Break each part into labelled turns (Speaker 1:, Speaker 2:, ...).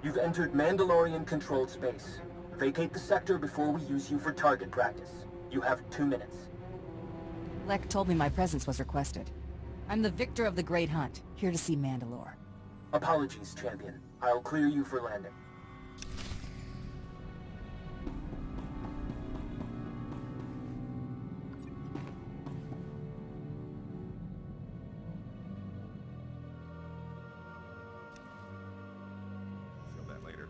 Speaker 1: You've entered Mandalorian-controlled space. Vacate the sector before we use you for target practice. You have 2 minutes.
Speaker 2: Lek told me my presence was requested. I'm the victor of the Great Hunt, here to see Mandalore.
Speaker 1: Apologies, Champion. I'll clear you for landing.
Speaker 3: Feel that later.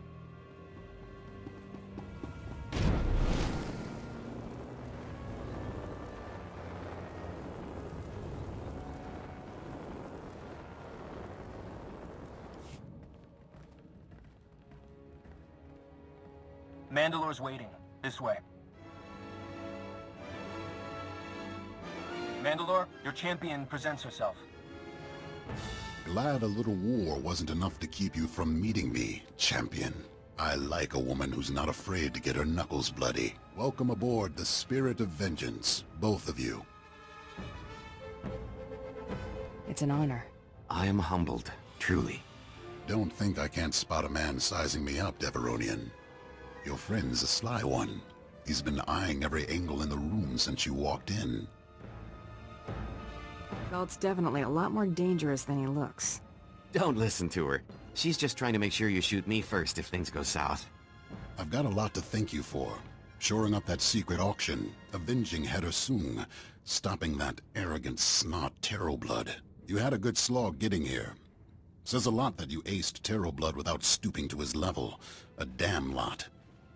Speaker 1: Mandalore's waiting. This way. Mandalore, your champion presents herself.
Speaker 4: Glad a little war wasn't enough to keep you from meeting me, champion. I like a woman who's not afraid to get her knuckles bloody. Welcome aboard the Spirit of Vengeance, both of you.
Speaker 2: It's an honor.
Speaker 5: I am humbled, truly.
Speaker 4: Don't think I can't spot a man sizing me up, Deveronian. Your friend's a sly one. He's been eyeing every angle in the room since you walked in.
Speaker 2: Galt's definitely a lot more dangerous than he looks.
Speaker 5: Don't listen to her. She's just trying to make sure you shoot me first if things go south.
Speaker 4: I've got a lot to thank you for. Shoring up that secret auction, avenging Header Sung, stopping that arrogant snot Terroblood. You had a good slog getting here. Says a lot that you aced Terroblood without stooping to his level. A damn lot.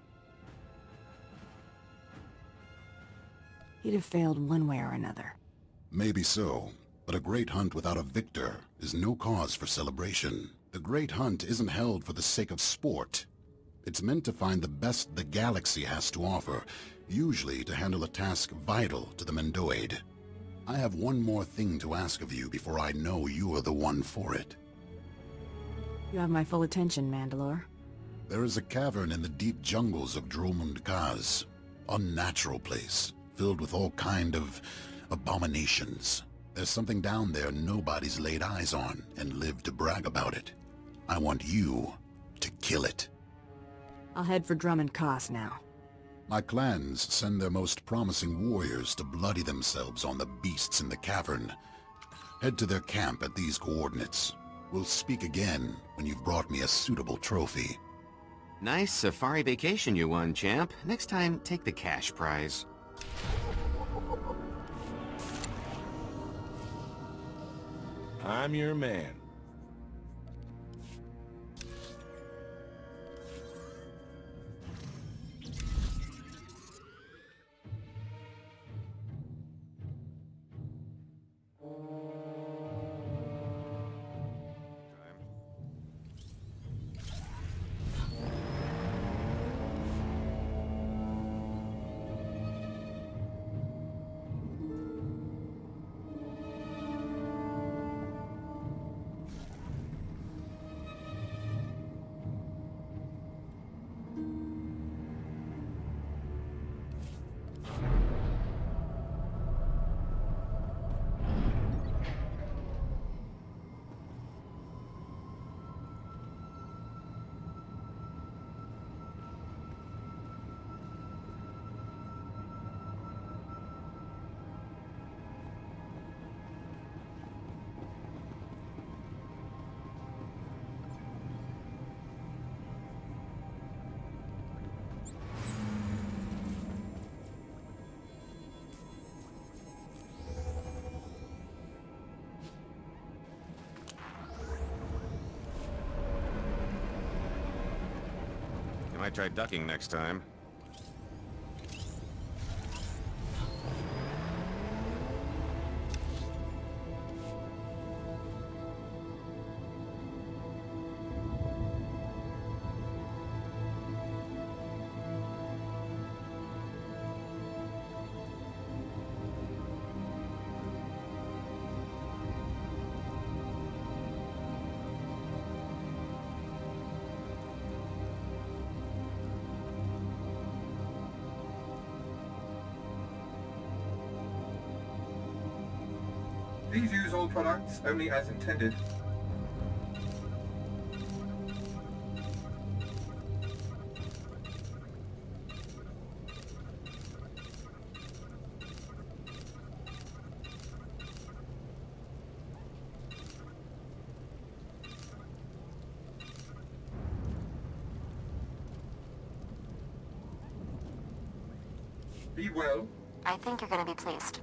Speaker 2: He'd have failed one way or another.
Speaker 4: Maybe so, but a great hunt without a victor is no cause for celebration. The Great Hunt isn't held for the sake of sport. It's meant to find the best the galaxy has to offer, usually to handle a task vital to the Mendoid. I have one more thing to ask of you before I know you're the one for it.
Speaker 2: You have my full attention, Mandalore.
Speaker 4: There is a cavern in the deep jungles of Dromund Kaz. Unnatural place, filled with all kind of abominations. There's something down there nobody's laid eyes on and lived to brag about it. I want you to kill it.
Speaker 2: I'll head for Drummond Kaz now.
Speaker 4: My clans send their most promising warriors to bloody themselves on the beasts in the cavern. Head to their camp at these coordinates. We'll speak again when you've brought me a suitable trophy.
Speaker 5: Nice safari vacation you won, champ. Next time, take the cash prize.
Speaker 3: I'm your man. You might try ducking next time.
Speaker 6: Please use all products only as intended.
Speaker 1: Be well.
Speaker 6: I think you're gonna be pleased.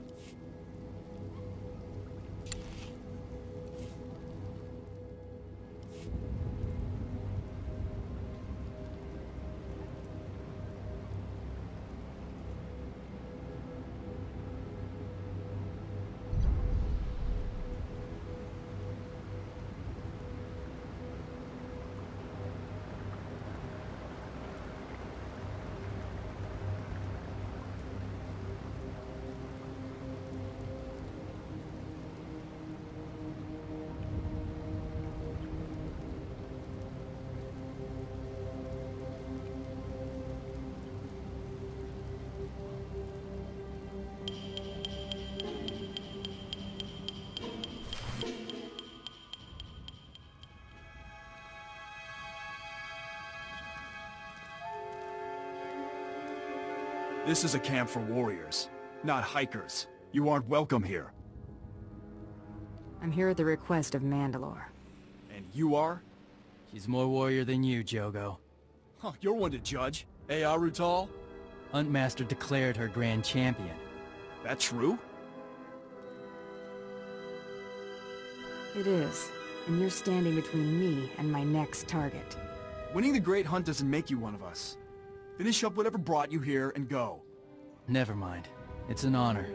Speaker 7: This is a camp for warriors, not hikers. You aren't welcome here.
Speaker 2: I'm here at the request of Mandalore.
Speaker 7: And you are?
Speaker 8: She's more warrior than you, Jogo.
Speaker 7: Huh, you're one to judge. Eh, Arutal?
Speaker 8: Huntmaster declared her grand champion.
Speaker 7: That true?
Speaker 2: It is, and you're standing between me and my next target.
Speaker 7: Winning the Great Hunt doesn't make you one of us. Finish up whatever brought you here and go.
Speaker 8: Never mind. It's an honor.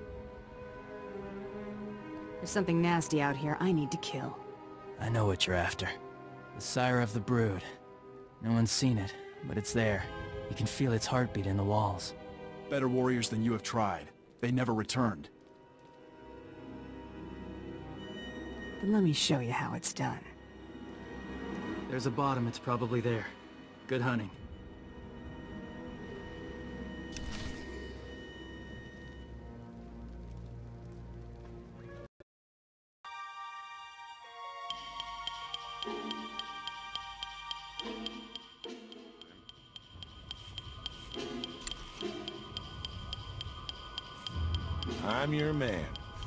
Speaker 2: There's something nasty out here I need to kill.
Speaker 8: I know what you're after. The sire of the brood. No one's seen it, but it's there. You can feel its heartbeat in the walls.
Speaker 7: Better warriors than you have tried. They never returned.
Speaker 2: Then let me show you how it's done.
Speaker 8: There's a bottom, it's probably there. Good hunting.
Speaker 9: I'm your man.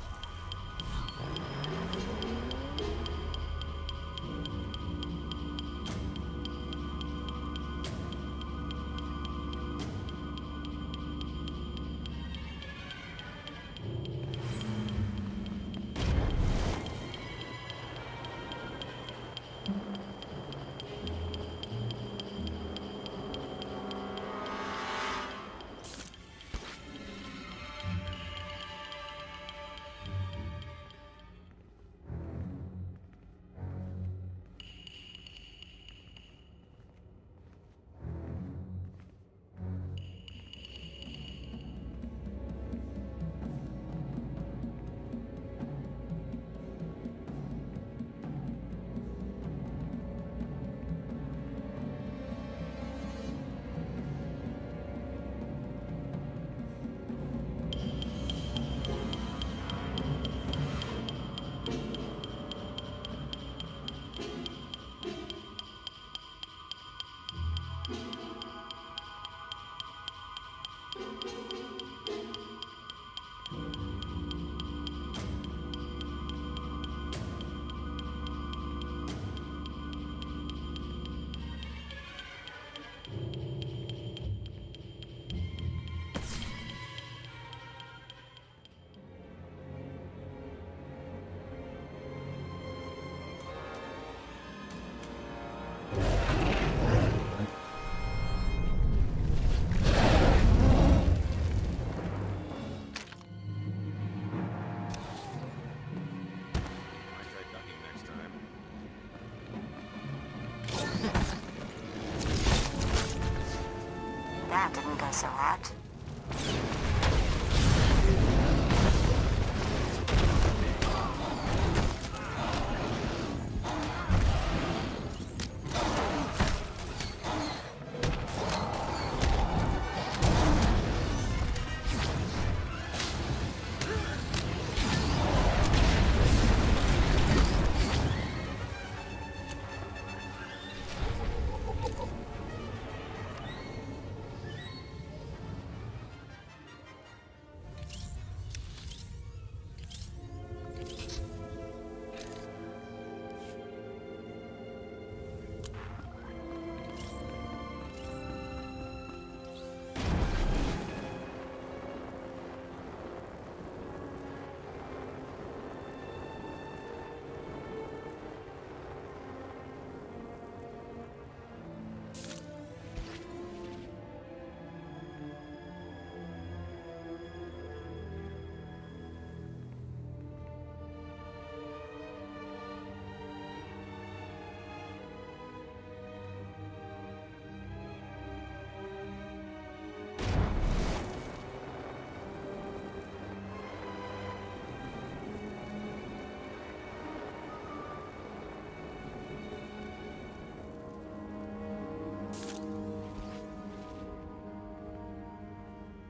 Speaker 6: That didn't go so hot.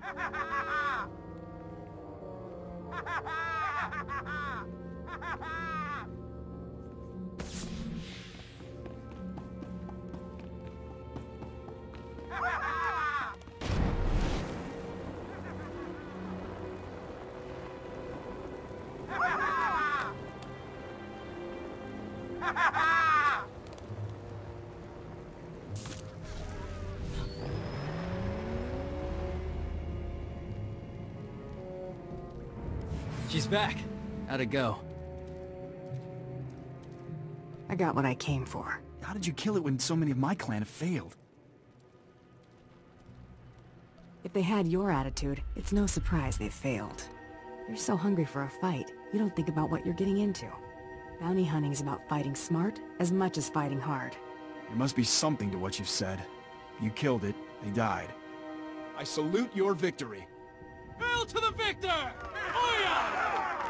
Speaker 8: She's back. How'd it go?
Speaker 2: I got what I came for.
Speaker 7: How did you kill it when so many of my clan have failed?
Speaker 2: If they had your attitude, it's no surprise they failed. You're so hungry for a fight, you don't think about what you're getting into. Bounty hunting's about fighting smart as much as fighting hard.
Speaker 7: There must be something to what you've said. You killed it, they died. I salute your victory.
Speaker 8: Hail to the victor! Oya!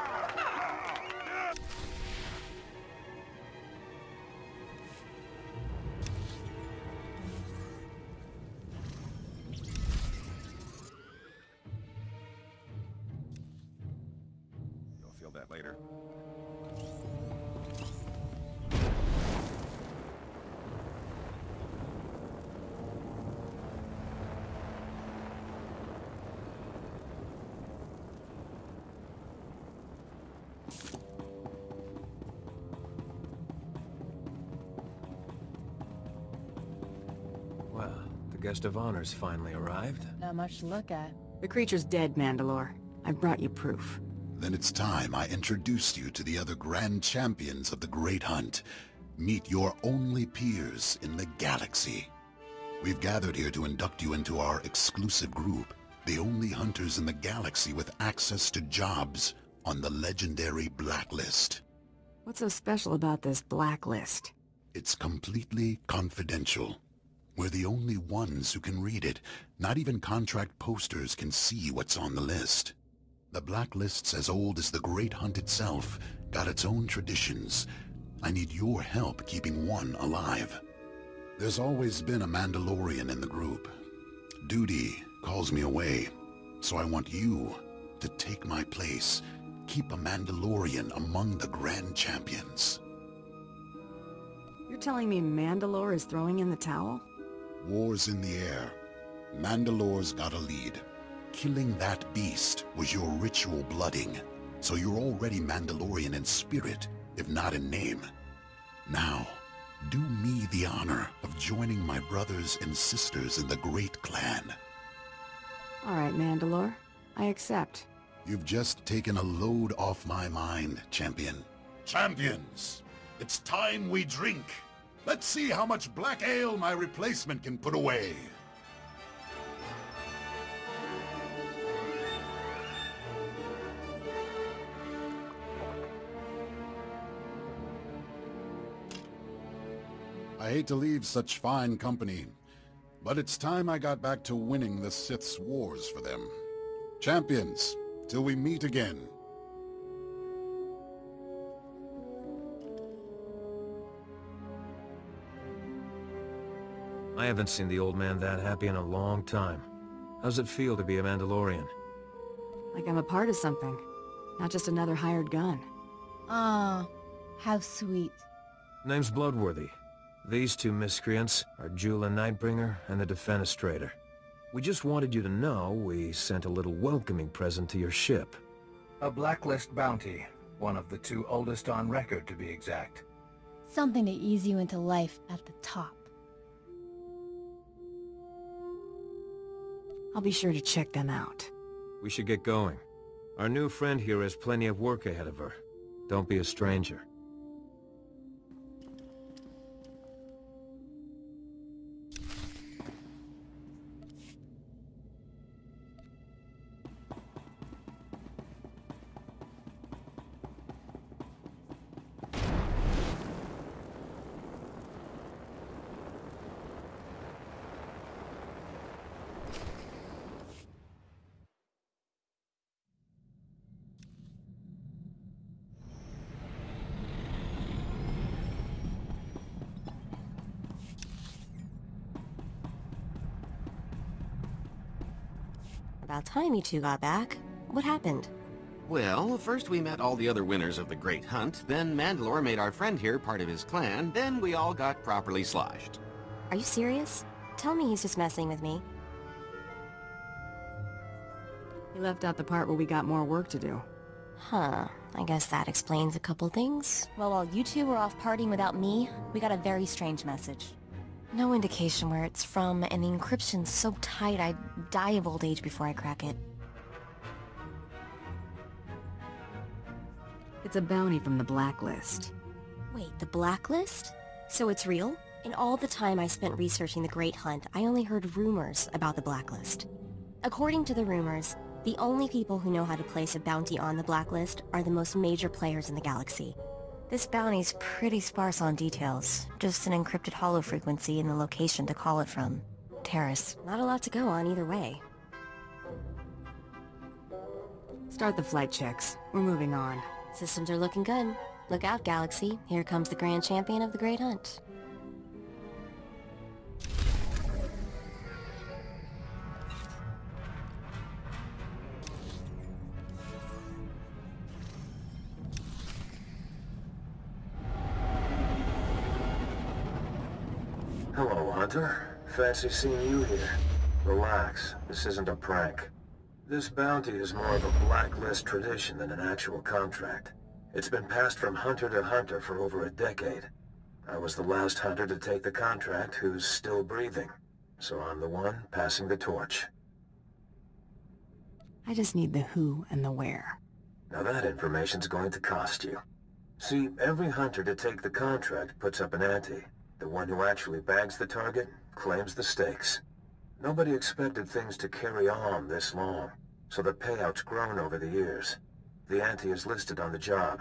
Speaker 3: You'll feel that later.
Speaker 9: Well, the guest of honor's finally arrived.
Speaker 2: Not much to look at. The creature's dead, Mandalore. I've brought you proof.
Speaker 4: Then it's time I introduced you to the other grand champions of the Great Hunt. Meet your only peers in the galaxy. We've gathered here to induct you into our exclusive group, the only hunters in the galaxy with access to jobs on the legendary Blacklist.
Speaker 2: What's so special about this Blacklist?
Speaker 4: It's completely confidential. We're the only ones who can read it. Not even contract posters can see what's on the list. The Blacklist's as old as the Great Hunt itself, got its own traditions. I need your help keeping one alive. There's always been a Mandalorian in the group. Duty calls me away, so I want you to take my place. Keep a Mandalorian among the Grand Champions.
Speaker 2: You're telling me Mandalore is throwing in the towel?
Speaker 4: War's in the air. Mandalore's got a lead. Killing that beast was your ritual blooding, so you're already Mandalorian in spirit, if not in name. Now, do me the honor of joining my brothers and sisters in the Great Clan.
Speaker 2: All right, Mandalore. I accept.
Speaker 4: You've just taken a load off my mind, champion. Champions, it's time we drink. Let's see how much black ale my replacement can put away. I hate to leave such fine company, but it's time I got back to winning the Sith's wars for them. Champions, till we meet again.
Speaker 9: I haven't seen the old man that happy in a long time. How's it feel to be a Mandalorian?
Speaker 2: Like I'm a part of something, not just another hired gun.
Speaker 10: Ah, how sweet.
Speaker 9: Name's Bloodworthy. These two miscreants are Jula Nightbringer and the Defenestrator. We just wanted you to know we sent a little welcoming present to your ship.
Speaker 11: A Blacklist bounty. One of the two oldest on record, to be exact.
Speaker 10: Something to ease you into life at the top.
Speaker 2: I'll be sure to check them out.
Speaker 9: We should get going. Our new friend here has plenty of work ahead of her. Don't be a stranger.
Speaker 6: About time you two got back. What happened?
Speaker 5: Well, first we met all the other winners of the Great Hunt, then Mandalore made our friend here part of his clan, then we all got properly sloshed.
Speaker 6: Are you serious? Tell me he's just messing with me.
Speaker 2: He left out the part where we got more work to do.
Speaker 6: Huh. I guess that explains a couple things. Well, while you two were off partying without me, we got a very strange message. No indication where it's from, and the encryption's so tight I'd die of old age before I crack it.
Speaker 2: It's a bounty from the Blacklist.
Speaker 6: Wait, the Blacklist? So it's real? In all the time I spent researching the Great Hunt, I only heard rumors about the Blacklist. According to the rumors, the only people who know how to place a bounty on the Blacklist are the most major players in the galaxy. This bounty's pretty sparse on details, just an encrypted hollow frequency and the location to call it from. Taris, not a lot to go on either way.
Speaker 2: Start the flight checks. We're moving on.
Speaker 6: Systems are looking good. Look out, Galaxy. Here comes the Grand Champion of the Great Hunt.
Speaker 12: Hello, Hunter. Fancy seeing you here. Relax. This isn't a prank. This bounty is more of a blacklist tradition than an actual contract. It's been passed from hunter to hunter for over a decade. I was the last hunter to take the contract who's still breathing, so I'm the one passing the torch.
Speaker 2: I just need the who and the where.
Speaker 12: Now that information's going to cost you. See, every hunter to take the contract puts up an ante. The one who actually bags the target claims the stakes. Nobody expected things to carry on this long, so the payout's grown over the years. The ante is listed on the job.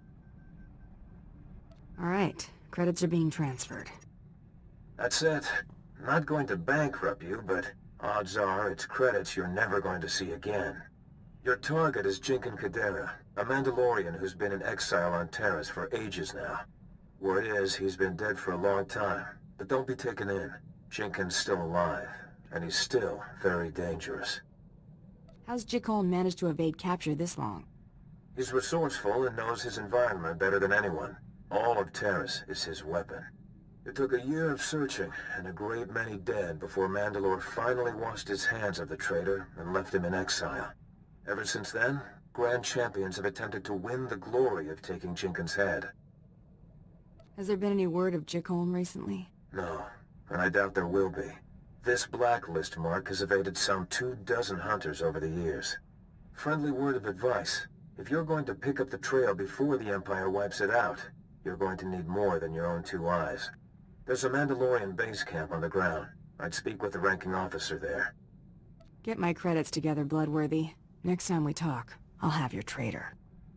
Speaker 2: All right, credits are being transferred.
Speaker 12: That's it. Not going to bankrupt you, but odds are it's credits you're never going to see again. Your target is Jinken Kadera, a Mandalorian who's been in exile on Taris for ages now. Word is he's been dead for a long time, but don't be taken in. Jinken's still alive, and he's still very dangerous.
Speaker 2: How's Jikon managed to evade capture this long?
Speaker 12: He's resourceful and knows his environment better than anyone. All of Taris is his weapon. It took a year of searching and a great many dead before Mandalore finally washed his hands of the traitor and left him in exile. Ever since then, Grand Champions have attempted to win the glory of taking Jinken's head.
Speaker 2: Has there been any word of Jikon recently?
Speaker 12: No, and I doubt there will be. This blacklist mark has evaded some 24 hunters over the years. Friendly word of advice. If you're going to pick up the trail before the Empire wipes it out, you're going to need more than your own 2 eyes. There's a Mandalorian base camp on the ground. I'd speak with the ranking officer there.
Speaker 2: Get my credits together, Bloodworthy. Next time we talk, I'll have your traitor.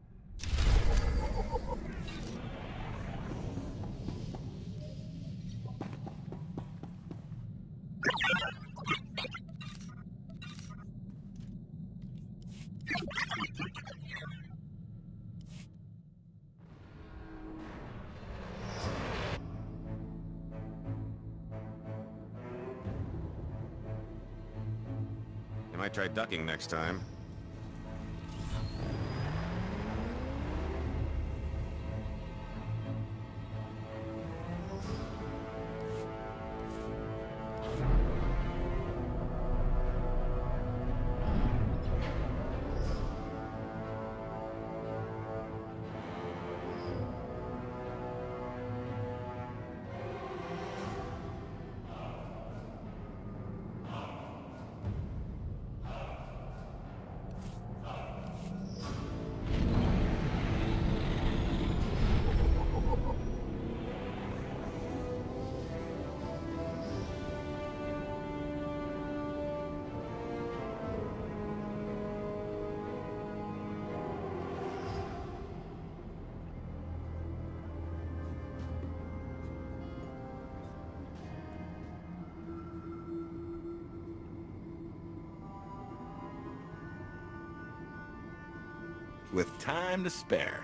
Speaker 3: You might try ducking next time.
Speaker 13: With time to spare.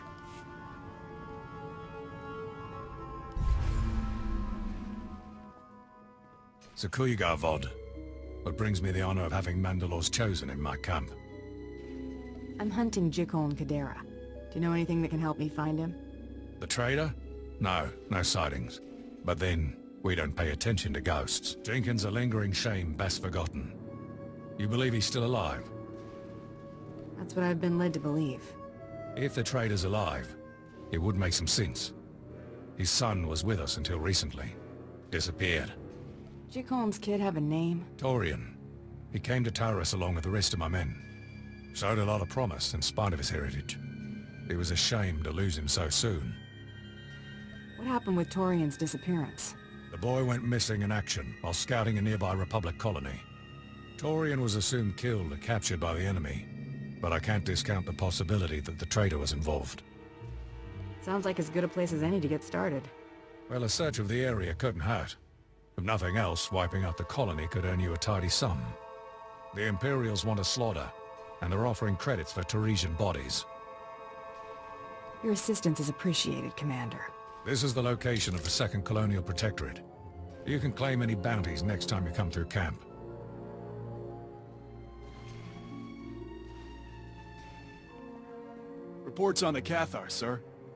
Speaker 14: Zakuyga Vod. What brings me the honor of having Mandalore's Chosen in my camp?
Speaker 2: I'm hunting Jikon Kadera. Do you know anything that can help me find him?
Speaker 14: The trader? No sightings. But then, we don't pay attention to ghosts. Jenkins a lingering shame best forgotten. You believe he's still alive?
Speaker 2: That's what I've been led to believe.
Speaker 14: If the trader's alive, it would make some sense. His son was with us until recently. Disappeared.
Speaker 2: Jikon's kid have a name?
Speaker 14: Torian. He came to Taurus along with the rest of my men. Showed a lot of promise in spite of his heritage. It was a shame to lose him so soon.
Speaker 2: What happened with Torian's disappearance?
Speaker 14: The boy went missing in action while scouting a nearby Republic colony. Torian was assumed killed or captured by the enemy, but I can't discount the possibility that the traitor was involved.
Speaker 2: Sounds like as good a place as any to get started.
Speaker 14: Well, a search of the area couldn't hurt. If nothing else, wiping out the colony could earn you a tidy sum. The Imperials want a slaughter, and they're offering credits for Teresian bodies.
Speaker 2: Your assistance is appreciated, Commander.
Speaker 14: This is the location of the 2nd Colonial Protectorate. You can claim any bounties next time you come through camp.
Speaker 7: Reports on the Cathar, sir.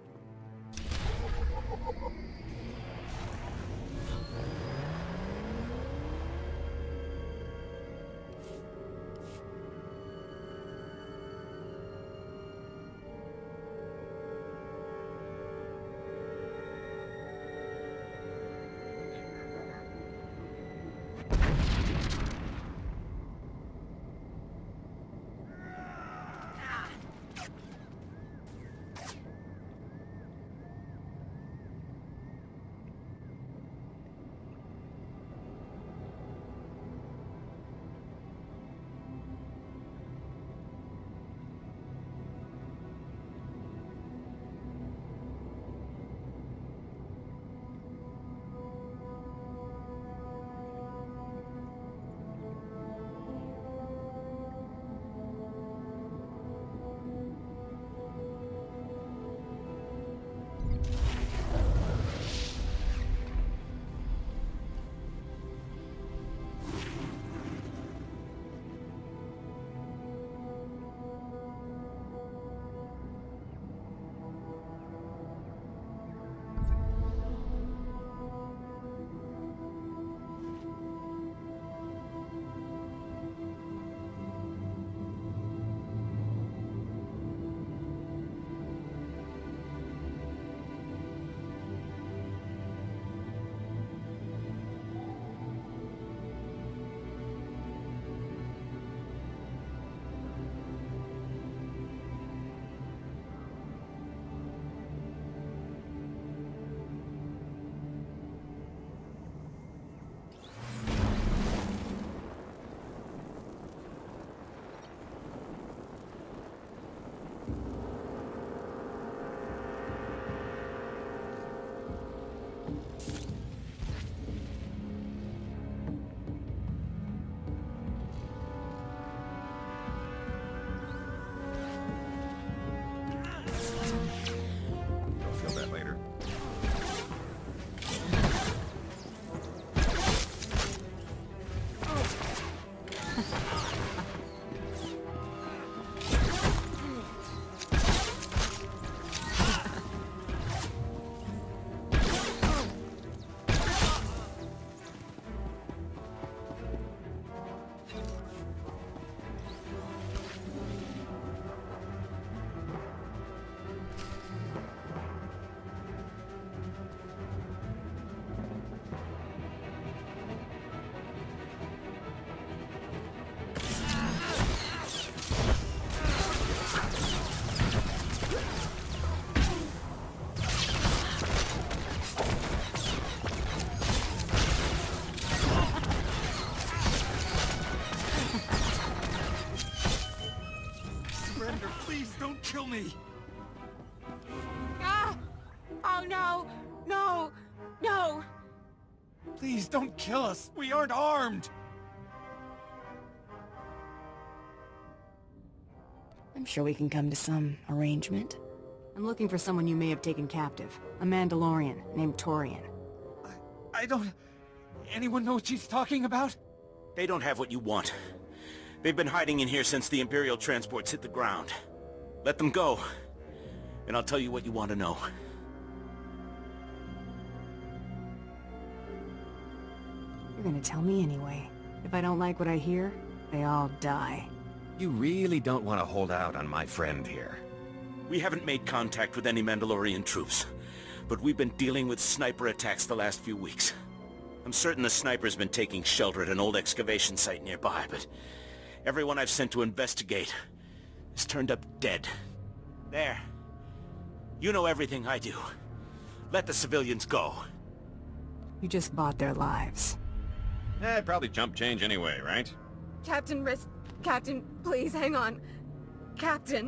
Speaker 15: Kill me! Ah! Oh no! No! No!
Speaker 7: Please don't kill us! We aren't armed!
Speaker 2: I'm sure we can come to some arrangement. I'm looking for someone you may have taken captive. A Mandalorian named Torian.
Speaker 15: I don't... Anyone know what she's talking about?
Speaker 16: They don't have what you want. They've been hiding in here since the Imperial transports hit the ground. Let them go, and I'll tell you what you want to know.
Speaker 2: You're gonna tell me anyway. If I don't like what I hear, they all die.
Speaker 3: You really don't want to hold out on my friend here.
Speaker 16: We haven't made contact with any Mandalorian troops, but we've been dealing with sniper attacks the last few weeks. I'm certain the sniper's been taking shelter at an old excavation site nearby, but everyone I've sent to investigate has turned up dead. There. You know everything I do. Let the civilians go.
Speaker 2: You just bought their lives.
Speaker 3: I'd probably jump change anyway, right?
Speaker 15: Captain Riss... Captain, please, hang on. Captain...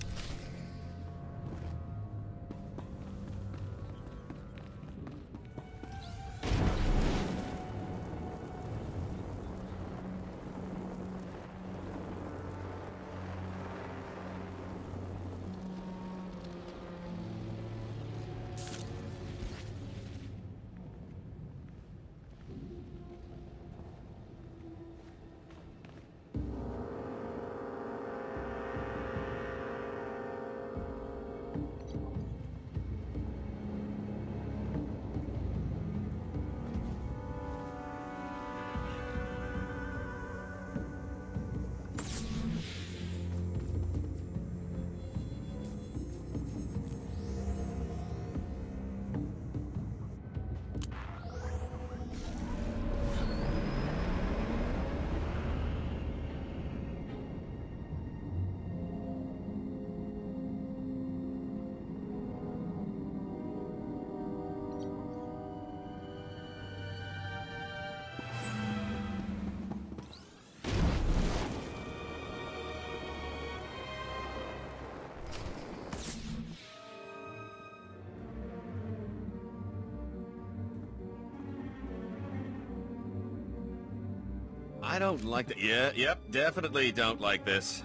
Speaker 3: I don't like that. Yep, definitely don't like this.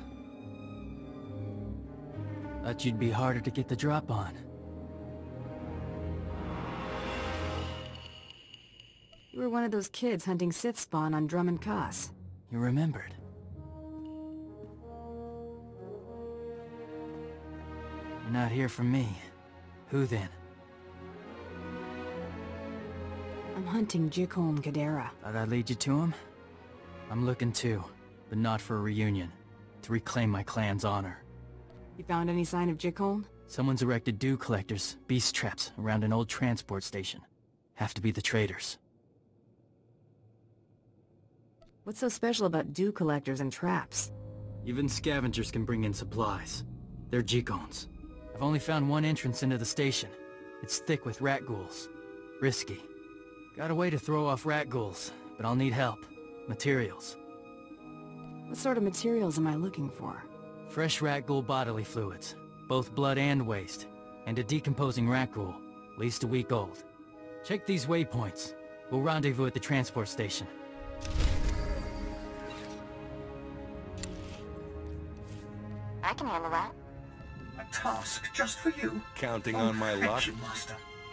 Speaker 8: Thought you'd be harder to get the drop on.
Speaker 2: You were one of those kids hunting Sith spawn on Drummond Cos.
Speaker 8: You remembered. You're not here for me. Who then?
Speaker 2: I'm hunting Jicholm Cadera.
Speaker 8: Thought I'd lead you to him? I'm looking too, but not for a reunion. To reclaim my clan's honor.
Speaker 2: You found any sign of Jicholm?
Speaker 8: Someone's erected dew collectors, beast traps, around an old transport station. Have to be the traders.
Speaker 2: What's so special about dew collectors and traps?
Speaker 8: Even scavengers can bring in supplies. They're Jicons. I've only found one entrance into the station. It's thick with rat ghouls. Risky. Got a way to throw off rat ghouls, but I'll need help. Materials.
Speaker 2: What sort of materials am I looking for?
Speaker 8: Fresh rat ghoul bodily fluids. Both blood and waste. And a decomposing rat ghoul. At least a week old. Check these waypoints. We'll rendezvous at the transport station.
Speaker 17: I can handle that.
Speaker 11: A task just for you.
Speaker 13: Counting on my luck?
Speaker 11: Master.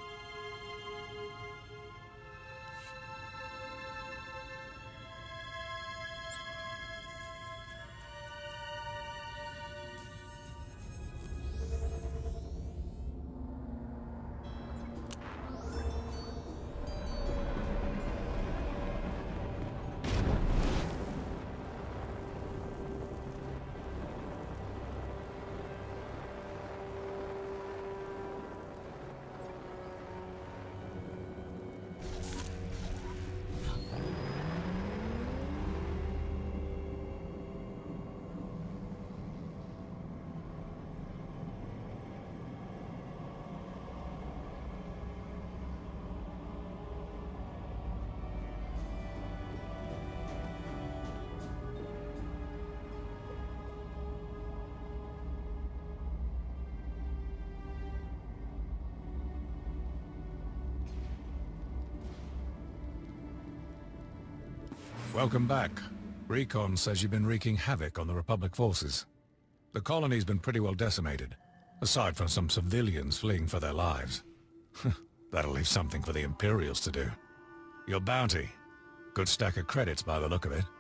Speaker 14: Welcome back. Recon says you've been wreaking havoc on the Republic forces. The colony's been pretty well decimated, aside from some civilians fleeing for their lives. That'll leave something for the Imperials to do. Your bounty. Good stack of credits by the look of it.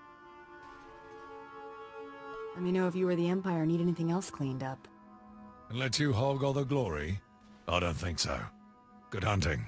Speaker 2: Let me know if you or the Empire need anything else cleaned up.
Speaker 14: And let you hog all the glory? I don't think so. Good hunting.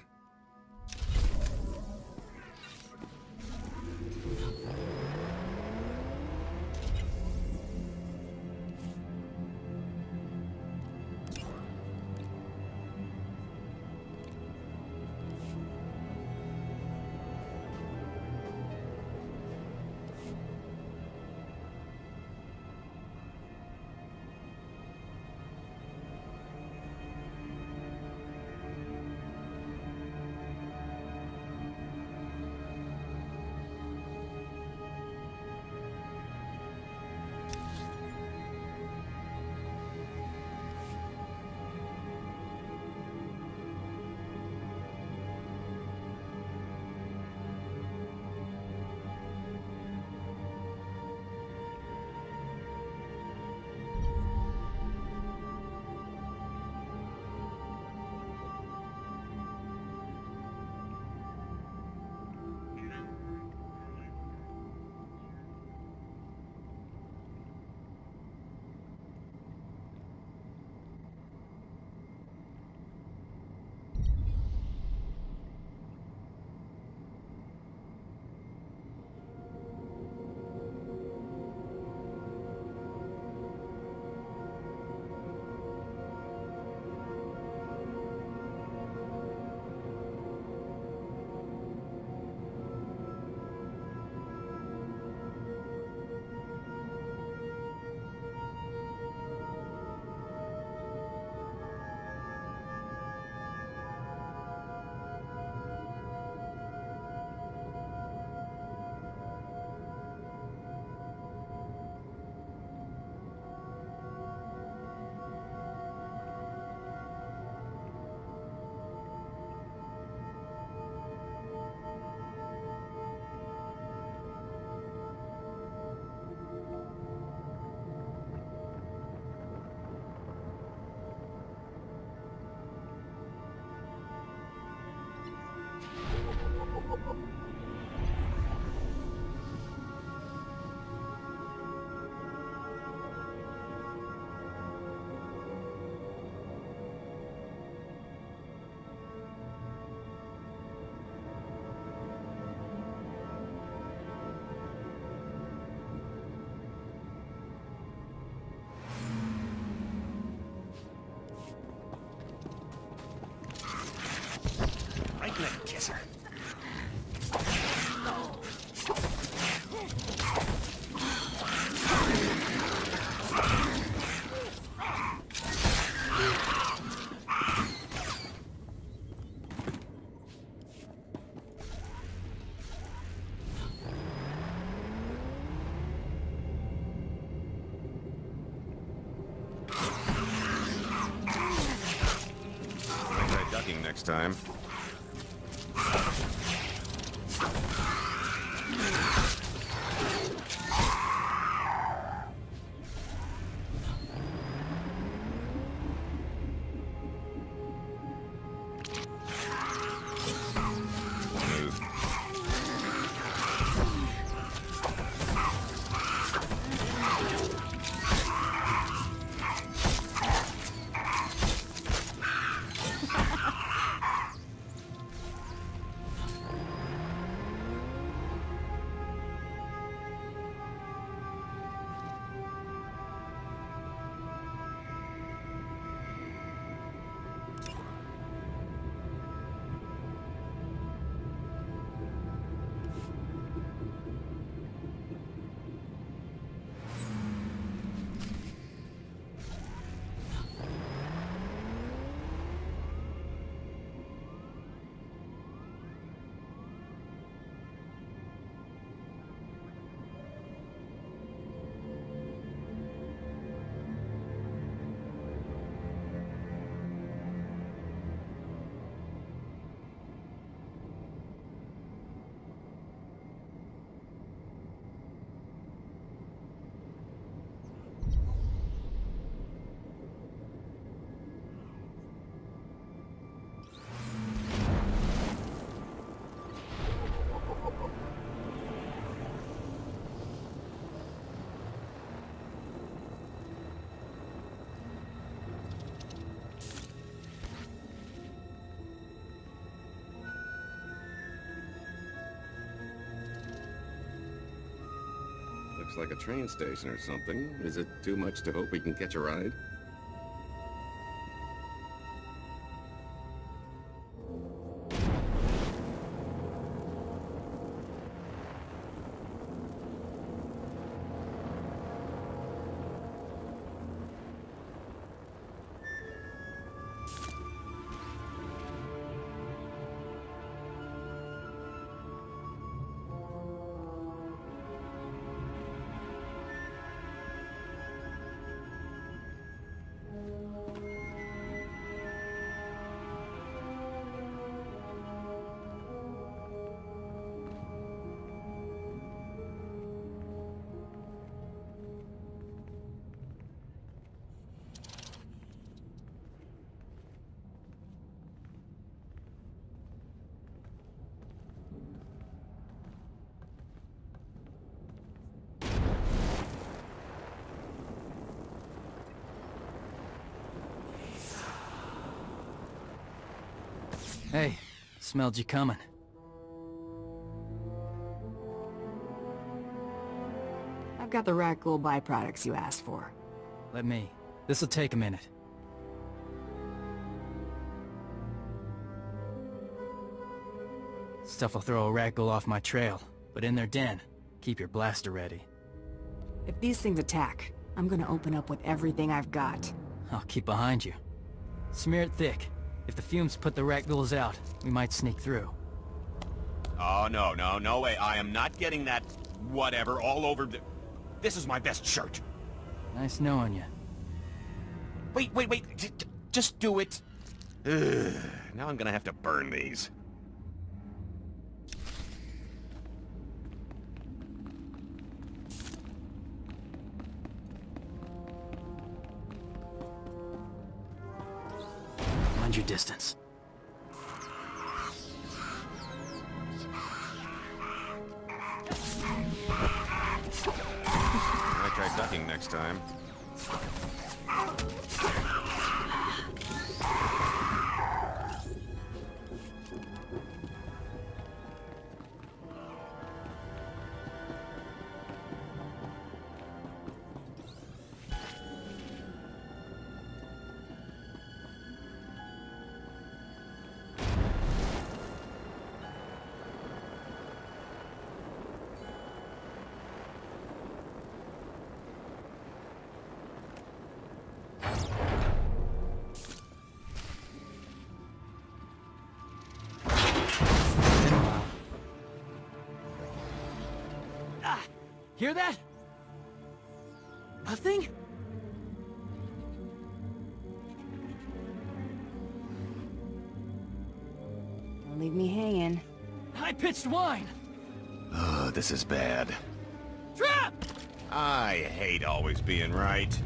Speaker 16: Kisser.
Speaker 3: Try ducking next time.
Speaker 5: Looks like a train station or something. Is it too much to hope we can catch a ride?
Speaker 8: Hey, smelled you coming.
Speaker 2: I've got the rat ghoul byproducts you asked for.
Speaker 8: Let me. This'll take a minute. Stuff will throw a rat ghoul off my trail, but in their den, keep your blaster ready.
Speaker 2: If these things attack, I'm gonna open up with everything I've got.
Speaker 8: I'll keep behind you. Smear it thick. If the fumes put the rat ghouls out, we might sneak through.
Speaker 3: Oh, no way. I am not getting that whatever all over the... This is my best shirt.
Speaker 8: Nice knowing you.
Speaker 3: Wait. Just do it. Ugh, now I'm gonna have to burn these.
Speaker 8: Mind your distance.
Speaker 5: Might try ducking next time.
Speaker 8: Hear that? Nothing?
Speaker 2: Don't leave me hanging.
Speaker 8: High-pitched whine!
Speaker 3: Oh, this is bad.
Speaker 8: Trap!
Speaker 3: I hate always being right.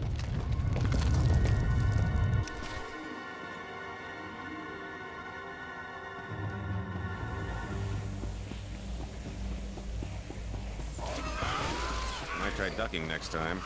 Speaker 5: Might try ducking next time.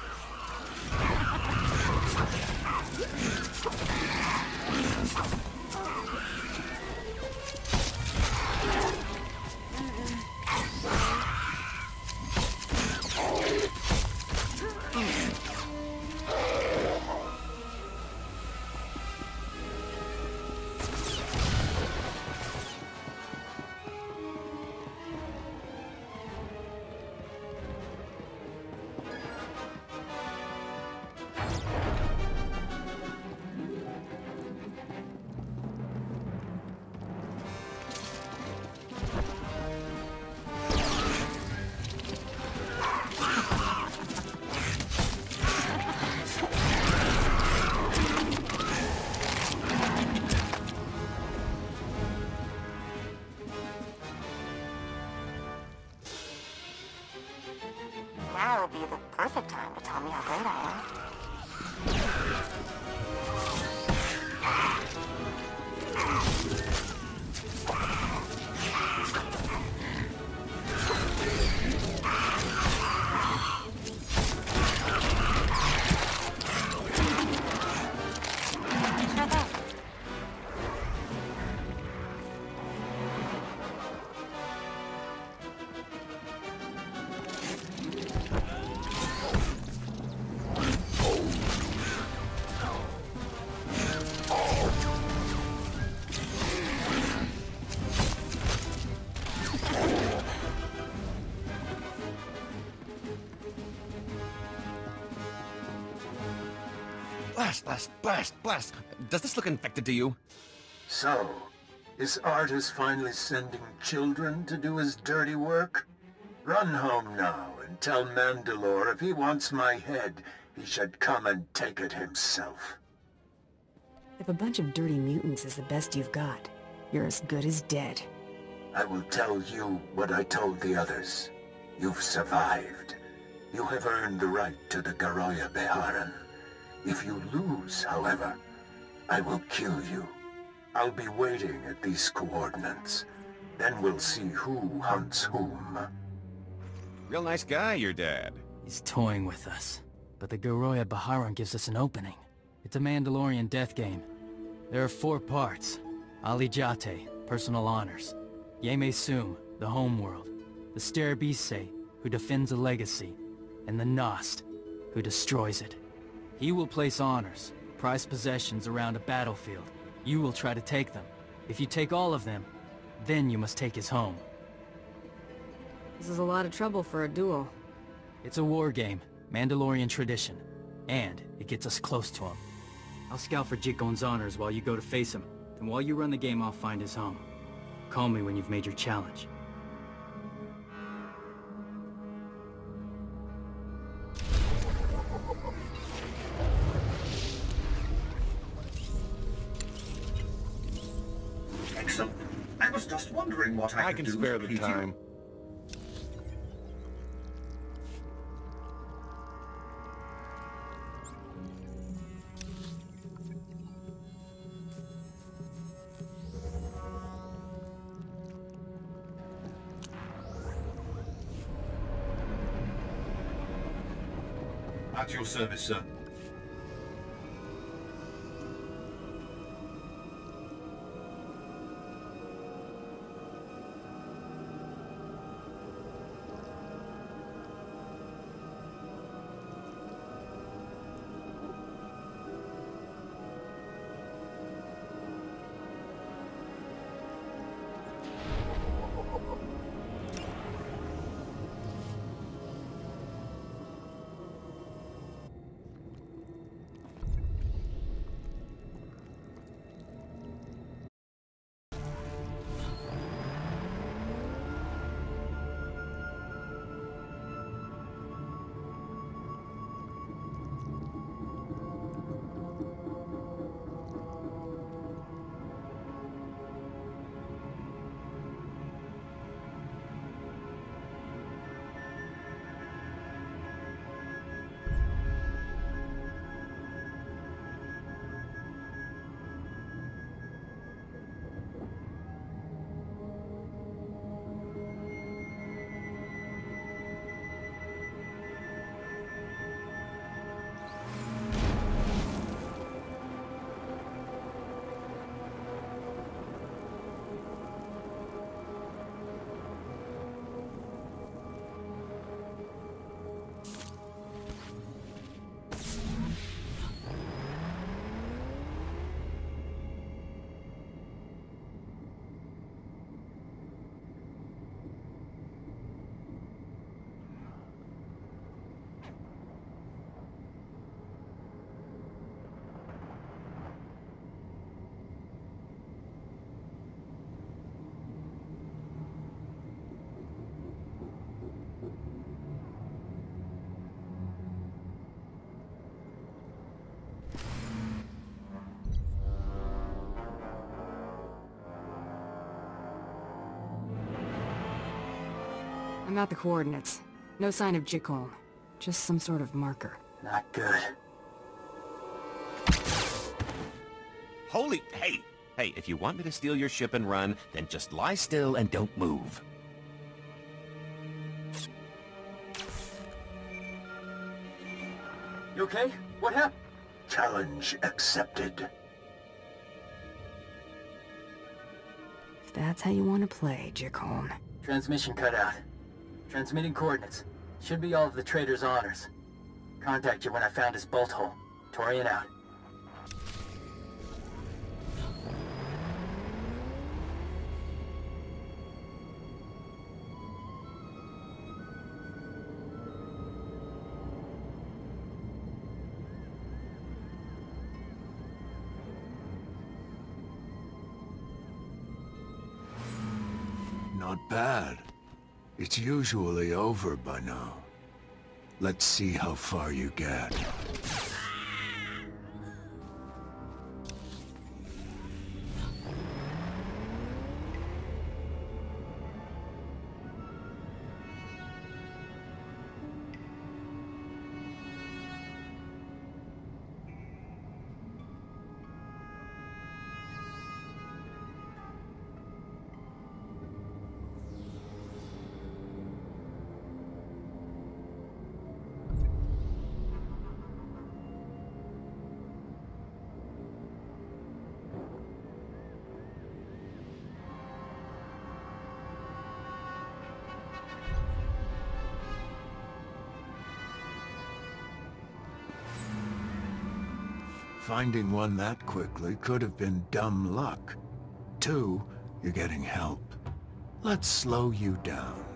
Speaker 5: Blast, blast, blast, blast! Does this look infected to you?
Speaker 12: So, is Artus finally sending children to do his dirty work? Run home now and tell Mandalore if he wants my head, he should come and take it himself.
Speaker 2: If a bunch of dirty mutants is the best you've got, you're as good as dead.
Speaker 12: I will tell you what I told the others. You've survived. You have earned the right to the Garoya Beharan. If you lose, however, I will kill you. I'll be waiting at these coordinates. Then we'll see who hunts whom.
Speaker 5: Real nice guy, your dad.
Speaker 8: He's toying with us. But the Garoya Beharan gives us an opening. It's a Mandalorian death game. There are 4 parts. Ali Jate, personal honors. Yeme Sum, the homeworld. The Sterabise, who defends a legacy. And the Nost, who destroys it. He will place honors, prized possessions around a battlefield. You will try to take them. If you take all of them, then you must take his home.
Speaker 2: This is a lot of trouble for a duel.
Speaker 8: It's a war game, Mandalorian tradition. And it gets us close to him. I'll scout for Jikon's honors while you go to face him. And while you run the game, I'll find his home. Call me when you've made your challenge.
Speaker 1: Excellent. I was just wondering what I could do.
Speaker 13: I can spare the time.
Speaker 1: At your service, sir.
Speaker 2: I'm at the coordinates. No sign of Jikon. Just some sort of marker.
Speaker 1: Not good.
Speaker 3: Holy... Hey, if you want me to steal your ship and run, then just lie still and don't move.
Speaker 1: You okay? What happened?
Speaker 12: Challenge accepted.
Speaker 2: If that's how you want to play, Jikon.
Speaker 1: Transmission cut out. Transmitting coordinates. Should be all of the trader's honors. Contact you when I found his bolt hole. Torian out.
Speaker 18: Not bad. It's usually over by now. Let's see how far you get. Finding one that quickly could have been dumb luck. 2, you're getting help. Let's slow you down.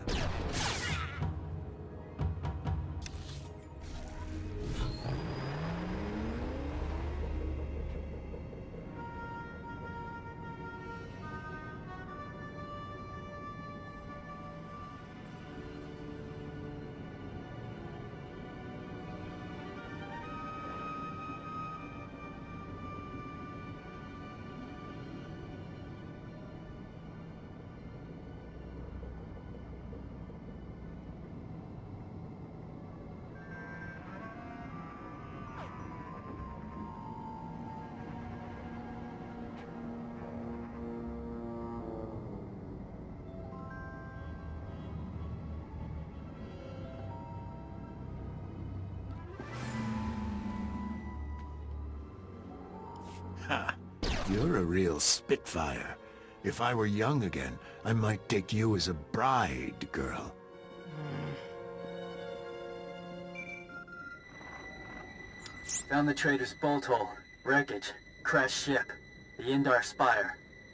Speaker 18: Ha! You're a real spitfire. If I were young again, I might take you as a bride, girl.
Speaker 1: Found the trader's bolt hole, wreckage, crashed ship, the Indar Spire.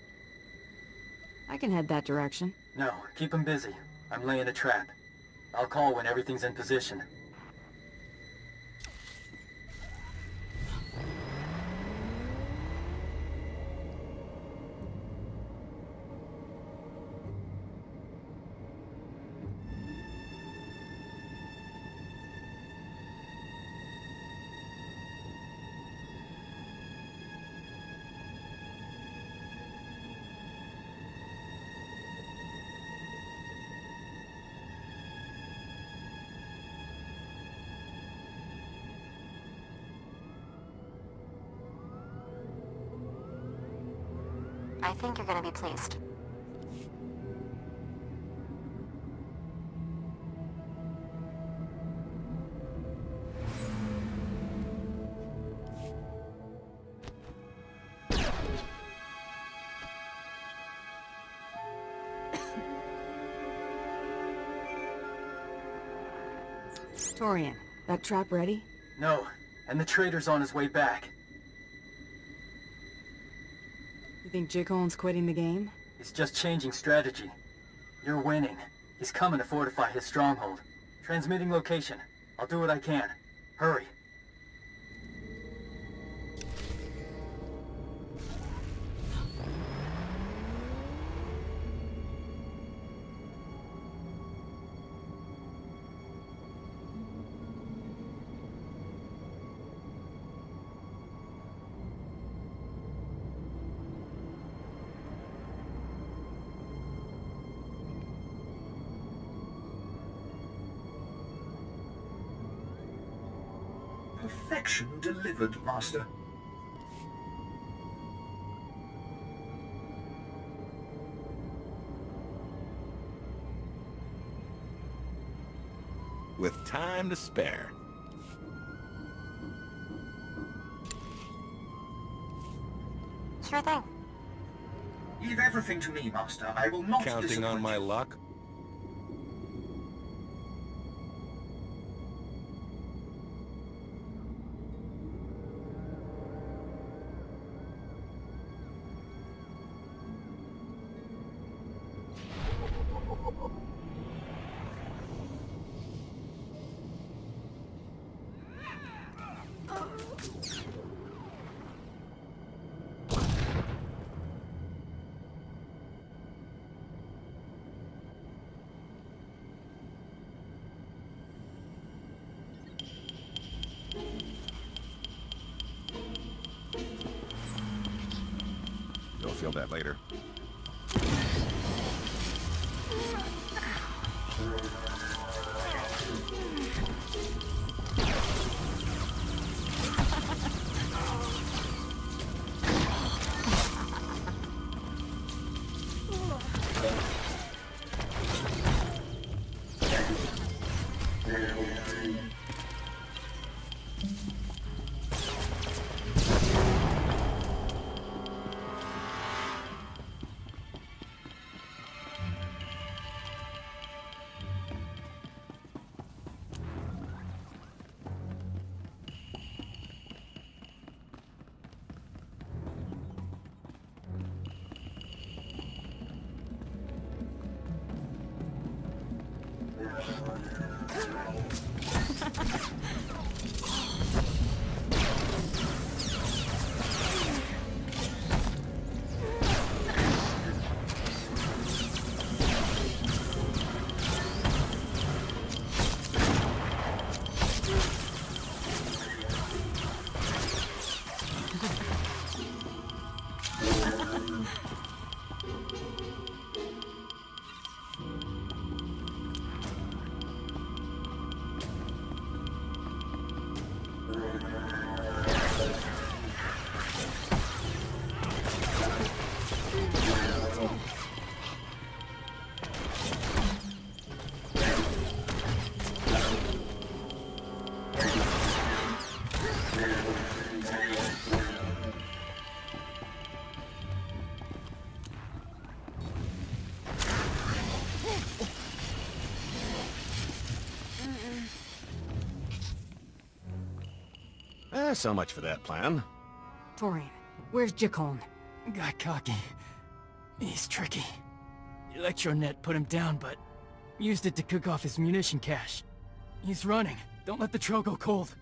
Speaker 2: I can head that direction.
Speaker 1: No, keep him busy. I'm laying a trap. I'll call when everything's in position.
Speaker 17: I think you're gonna be pleased.
Speaker 2: Torian, that trap ready?
Speaker 1: No, and the trader's on his way back.
Speaker 2: You think Jikon's quitting the game?
Speaker 1: He's just changing strategy. You're winning. He's coming to fortify his stronghold. Transmitting location. I'll do what I can. Hurry.
Speaker 11: Perfection delivered, Master.
Speaker 13: With time to spare.
Speaker 17: Sure thing.
Speaker 11: Leave everything to me, Master. I will not
Speaker 13: Counting on my luck?
Speaker 3: feel that later. So much for that plan.
Speaker 2: Torian, where's Jakon?
Speaker 8: Got cocky. He's tricky. Electronet put him down, but used it to cook off his munition cache. He's running. Don't let the trail go cold.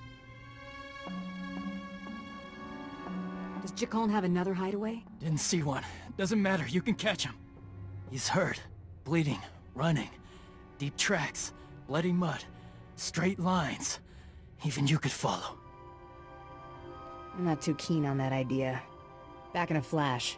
Speaker 2: Does Jakon have another hideaway?
Speaker 8: Didn't see one. Doesn't matter, you can catch him. He's hurt, bleeding, running. Deep tracks, bloody mud, straight lines. Even you could follow.
Speaker 2: I'm not too keen on that idea. Back in a flash.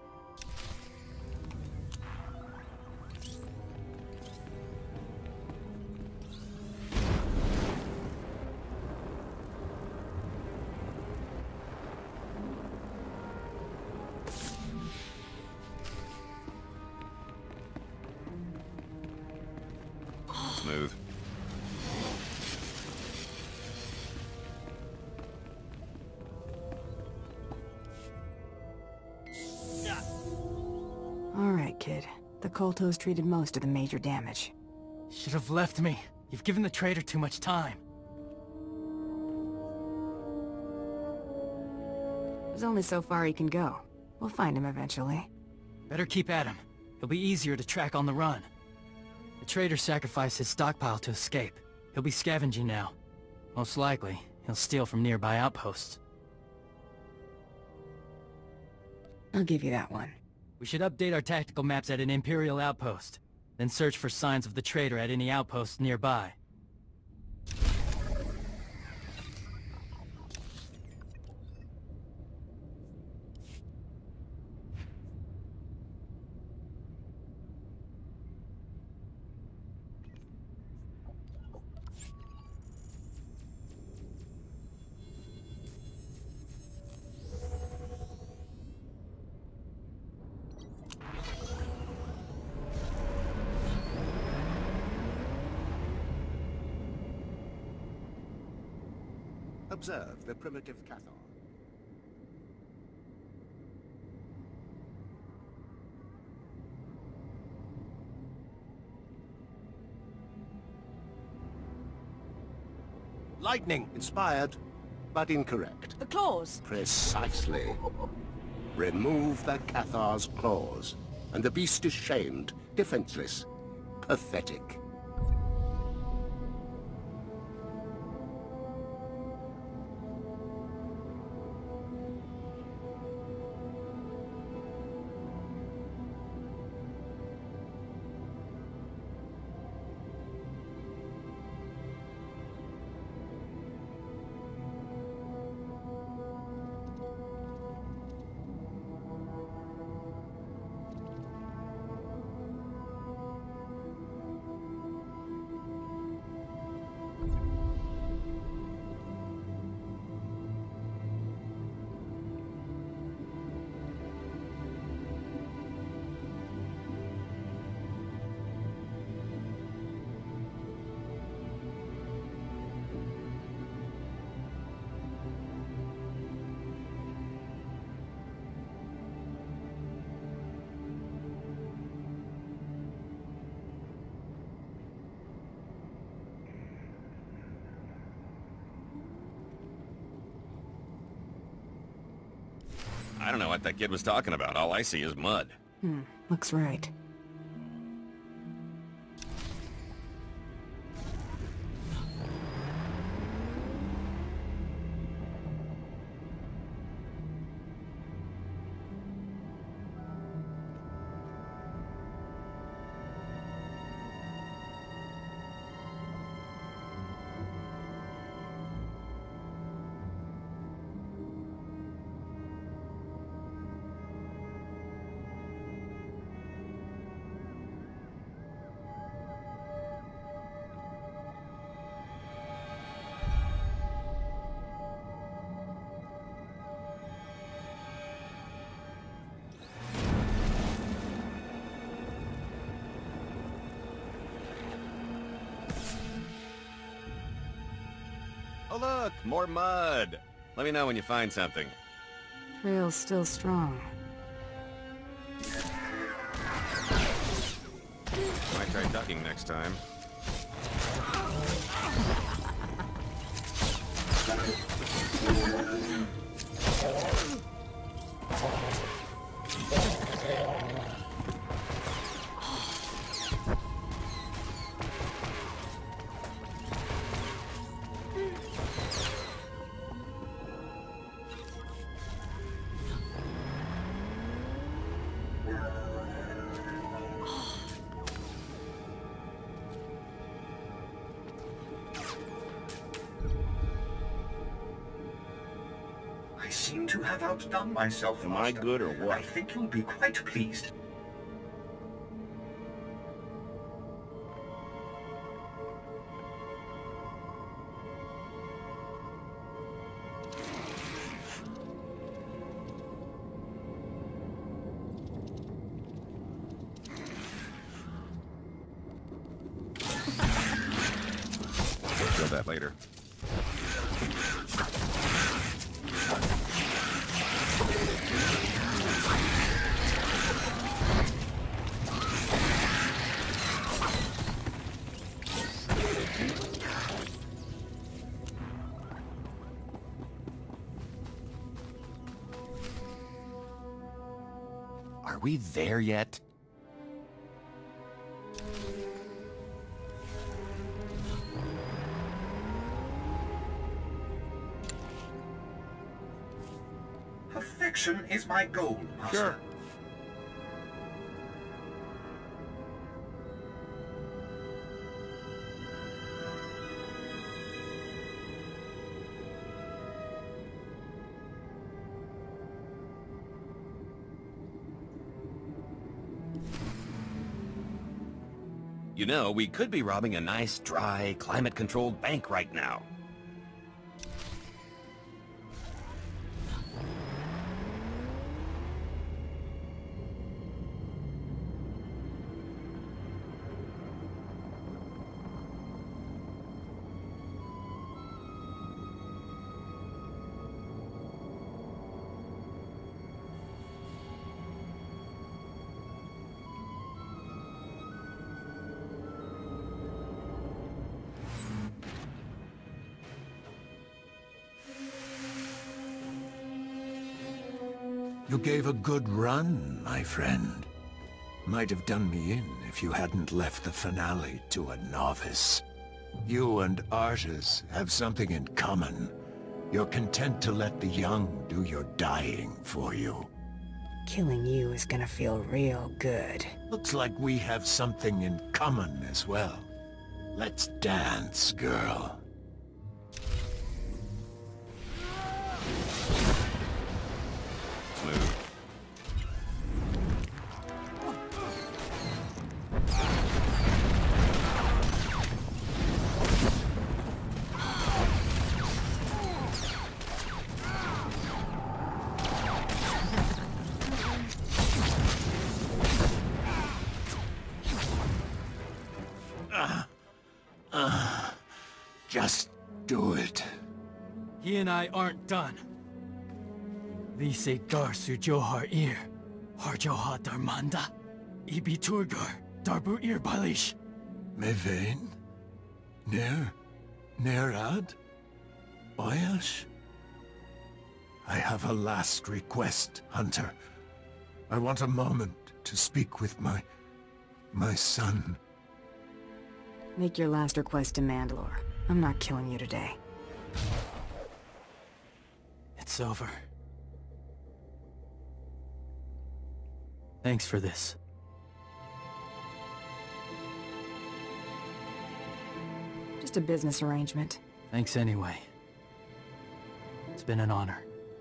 Speaker 3: Smooth.
Speaker 2: Alright, kid. The Koltos treated most of the major damage.
Speaker 8: Should have left me. You've given the traitor too much time.
Speaker 2: There's only so far he can go. We'll find him eventually.
Speaker 8: Better keep at him. He'll be easier to track on the run. The traitor sacrificed his stockpile to escape. He'll be scavenging now. Most likely, he'll steal from nearby outposts.
Speaker 2: I'll give you that one.
Speaker 8: We should update our tactical maps at an Imperial outpost, then search for signs of the traitor at any outposts nearby.
Speaker 19: Observe the primitive Cathar. Lightning! Inspired, but incorrect.
Speaker 15: The claws?
Speaker 19: Precisely. Remove the Cathar's claws, and the beast is shamed, defenseless, pathetic.
Speaker 3: I don't know what that kid was talking about. All I see is mud.
Speaker 2: Looks right.
Speaker 3: Oh look, more mud. Let me know when you find something.
Speaker 2: Trail's still strong.
Speaker 3: Might try ducking next time.
Speaker 11: I seem to have outdone myself,
Speaker 3: Am I good or what?
Speaker 11: I think you'll be quite pleased.
Speaker 3: We'll show that later. Are we there yet?
Speaker 11: Perfection is my goal, Master.
Speaker 3: Sure. You know, we could be robbing a nice, dry, climate-controlled bank right now.
Speaker 18: You gave a good run, my friend. Might have done me in if you hadn't left the finale to a novice. You and Artus have something in common. You're content to let the young do your dying for you.
Speaker 2: Killing you is gonna feel real good.
Speaker 18: Looks like we have something in common as well. Let's dance, girl.
Speaker 3: Smooth.
Speaker 18: Just do it.
Speaker 8: He and I aren't done. Lise gar sujohar ir, harjoha darmanda, ibi turgar, darbu ir balish.
Speaker 18: Mevain? Nerad? Oyash? I have a last request, Hunter. I want a moment to speak with my son.
Speaker 2: Make your last request to Mandalore. I'm not killing you today.
Speaker 8: It's over. Thanks for this.
Speaker 2: Just a business arrangement.
Speaker 8: Thanks anyway. It's been an honor.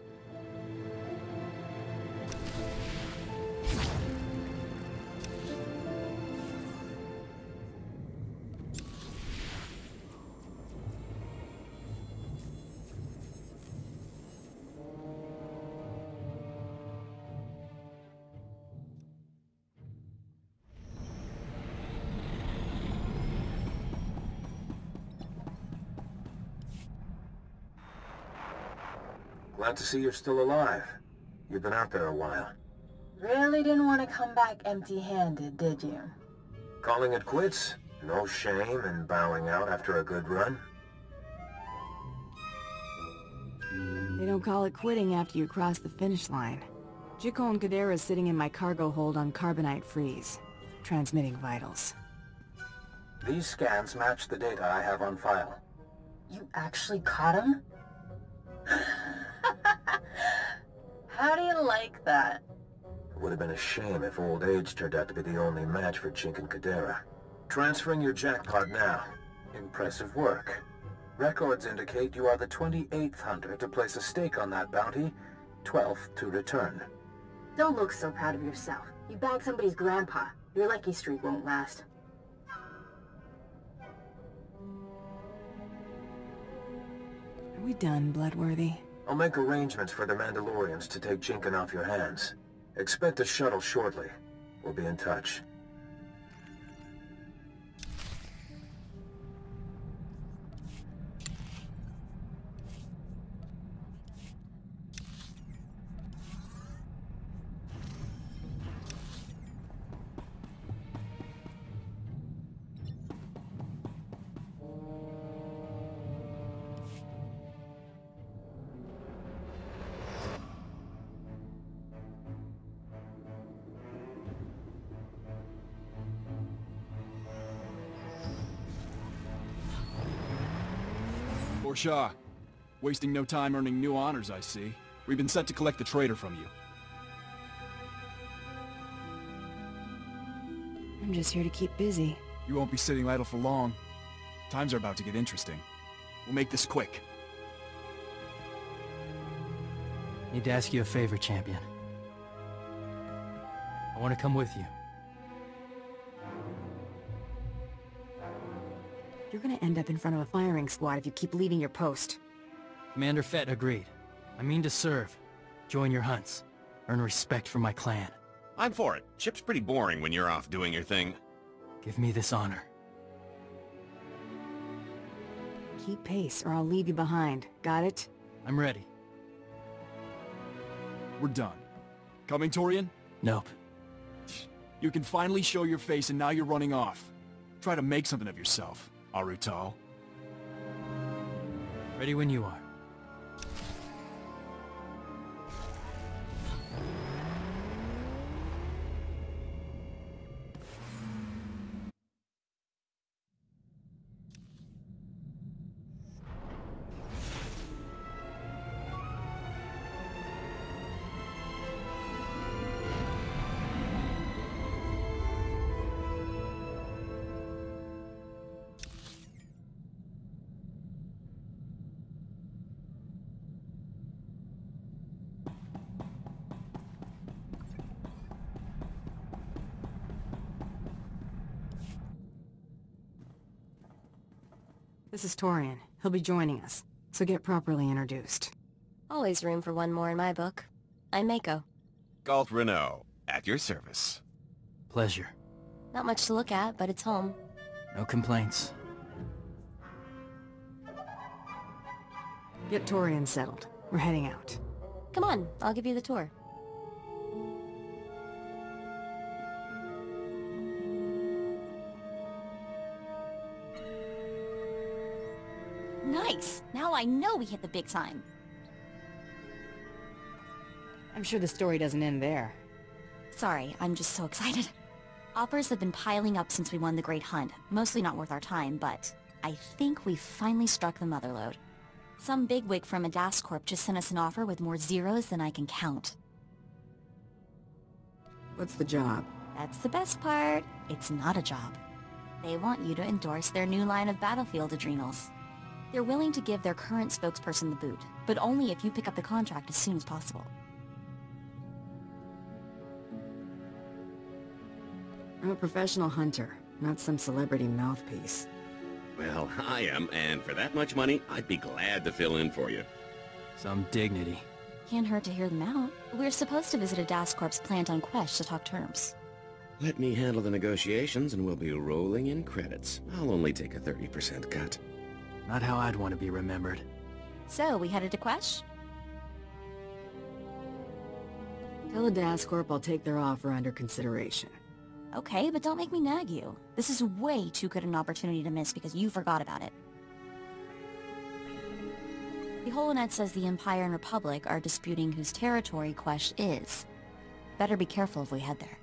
Speaker 12: Glad to see you're still alive. You've been out there a while.
Speaker 20: Really didn't want to come back empty-handed, did you?
Speaker 12: Calling it quits? No shame in bowing out after a good run?
Speaker 2: They don't call it quitting after you cross the finish line. Jicon Kadera is sitting in my cargo hold on Carbonite Freeze, transmitting vitals.
Speaker 12: These scans match the data I have on file.
Speaker 20: You actually caught him? How do you like that?
Speaker 12: It would have been a shame if old age turned out to be the only match for Jinkin Kadera. Transferring your jackpot now. Impressive work. Records indicate you are the 28th hunter to place a stake on that bounty, 12th to return.
Speaker 20: Don't look so proud of yourself. You bagged somebody's grandpa. Your lucky streak won't last.
Speaker 2: Are we done, Bloodworthy?
Speaker 12: I'll make arrangements for the Mandalorians to take Jinkin off your hands. Expect a shuttle shortly. We'll be in touch.
Speaker 7: Shaw. Wasting no time earning new honors, I see. We've been set to collect the traitor from you.
Speaker 2: I'm just here to keep busy.
Speaker 7: You won't be sitting idle for long. Times are about to get interesting. We'll make this quick.
Speaker 8: Need to ask you a favor, champion. I want to come with you.
Speaker 2: You're gonna end up in front of a firing squad if you keep leaving your post.
Speaker 8: Commander Fett agreed. I mean to serve. Join your hunts. Earn respect from my clan.
Speaker 3: I'm for it. Chip's pretty boring when you're off doing your thing.
Speaker 8: Give me this honor.
Speaker 2: Keep pace, or I'll leave you behind. Got it?
Speaker 8: I'm ready.
Speaker 7: We're done. Coming, Torian?
Speaker 8: Nope.
Speaker 7: You can finally show your face and now you're running off. Try to make something of yourself, Arutal.
Speaker 8: Ready when you are.
Speaker 2: This is Torian. He'll be joining us, so get properly introduced.
Speaker 6: Always room for one more in my book. I'm Mako.
Speaker 3: Galt Renault, at your service.
Speaker 8: Pleasure.
Speaker 6: Not much to look at, but it's home.
Speaker 8: No complaints.
Speaker 2: Get Torian settled. We're heading out.
Speaker 6: Come on, I'll give you the tour.
Speaker 17: Nice! Now I know we hit the big time.
Speaker 2: I'm sure the story doesn't end there.
Speaker 6: Sorry, I'm just so excited. Offers have been piling up since we won the Great Hunt. Mostly not worth our time, but I think we finally struck the motherlode. Some bigwig from Adas Corp just sent us an offer with more zeros than I can count.
Speaker 2: What's the job?
Speaker 6: That's the best part. It's not a job. They want you to endorse their new line of battlefield adrenals. They're willing to give their current spokesperson the boot, but only if you pick up the contract as soon as possible.
Speaker 2: I'm a professional hunter, not some celebrity mouthpiece.
Speaker 5: Well, I am, and for that much money, I'd be glad to fill in for you.
Speaker 8: Some dignity.
Speaker 6: Can't hurt to hear them out. We're supposed to visit Adas Corp's plant on Quesh to talk terms.
Speaker 5: Let me handle the negotiations and we'll be rolling in credits. I'll only take a 30% cut.
Speaker 8: Not how I'd want to be remembered.
Speaker 6: So, we headed to Quesh?
Speaker 2: Tell Adas Corp I'll take their offer under consideration.
Speaker 6: Okay, but don't make me nag you. This is way too good an opportunity to miss because you forgot about it. The Holonet says the Empire and Republic are disputing whose territory Quesh is. Better be careful if we head there.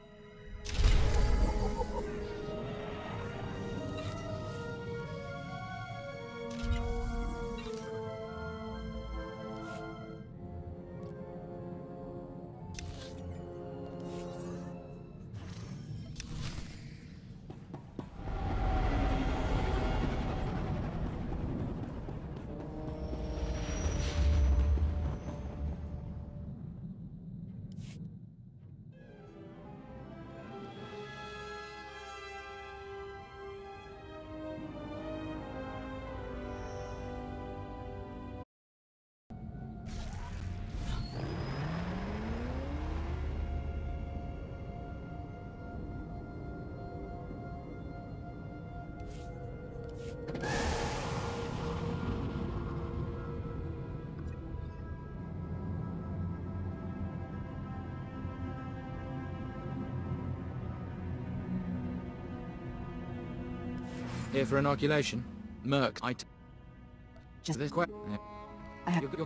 Speaker 7: Here for inoculation. Merc,
Speaker 2: Just
Speaker 7: this quite.
Speaker 2: I have...
Speaker 7: You're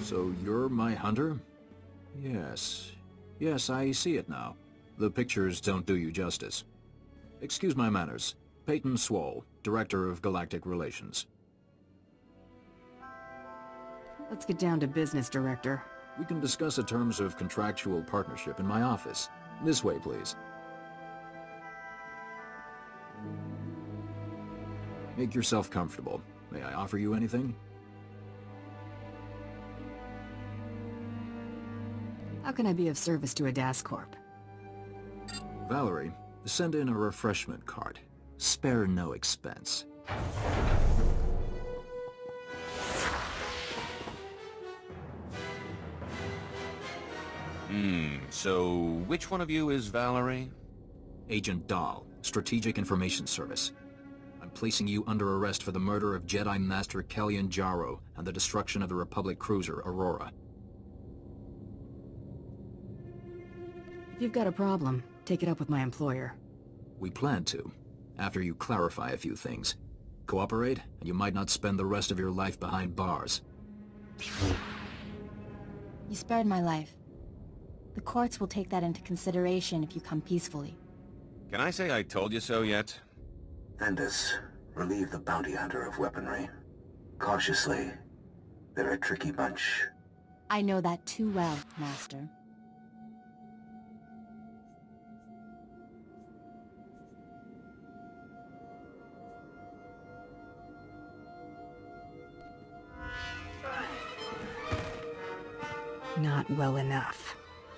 Speaker 9: So you're my hunter? Yes. Yes, I see it now. The pictures don't do you justice. Excuse my manners. Peyton Swall, Director of Galactic Relations.
Speaker 2: Let's get down to business, Director.
Speaker 9: We can discuss the terms of contractual partnership in my office. This way, please. Make yourself comfortable. May I offer you anything?
Speaker 2: How can I be of service to Adas Corp?
Speaker 9: Valerie, send in a refreshment cart. Spare no expense.
Speaker 5: So which one of you is Valerie?
Speaker 9: Agent Dahl, Strategic Information Service. I'm placing you under arrest for the murder of Jedi Master Kellion Jaro and the destruction of the Republic cruiser Aurora.
Speaker 2: If you've got a problem, take it up with my employer.
Speaker 9: We plan to, after you clarify a few things. Cooperate, and you might not spend the rest of your life behind bars.
Speaker 10: You spared my life. The courts will take that into consideration if you come peacefully.
Speaker 5: Can I say I told you so yet?
Speaker 19: Vendus, relieve the bounty hunter of weaponry. Cautiously. They're a tricky bunch.
Speaker 10: I know that too well, Master.
Speaker 2: Not well enough.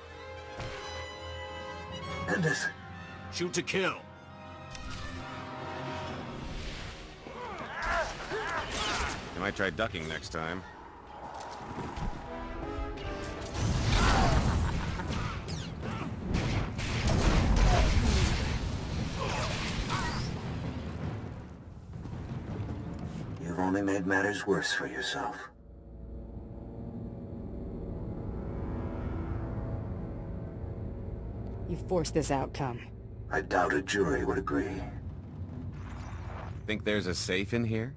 Speaker 19: Vendus.
Speaker 3: Shoot to kill.
Speaker 5: You might try ducking next time.
Speaker 19: You've only made matters worse for yourself.
Speaker 2: You forced this outcome.
Speaker 19: I doubt a jury would agree.
Speaker 5: Think there's a safe in here?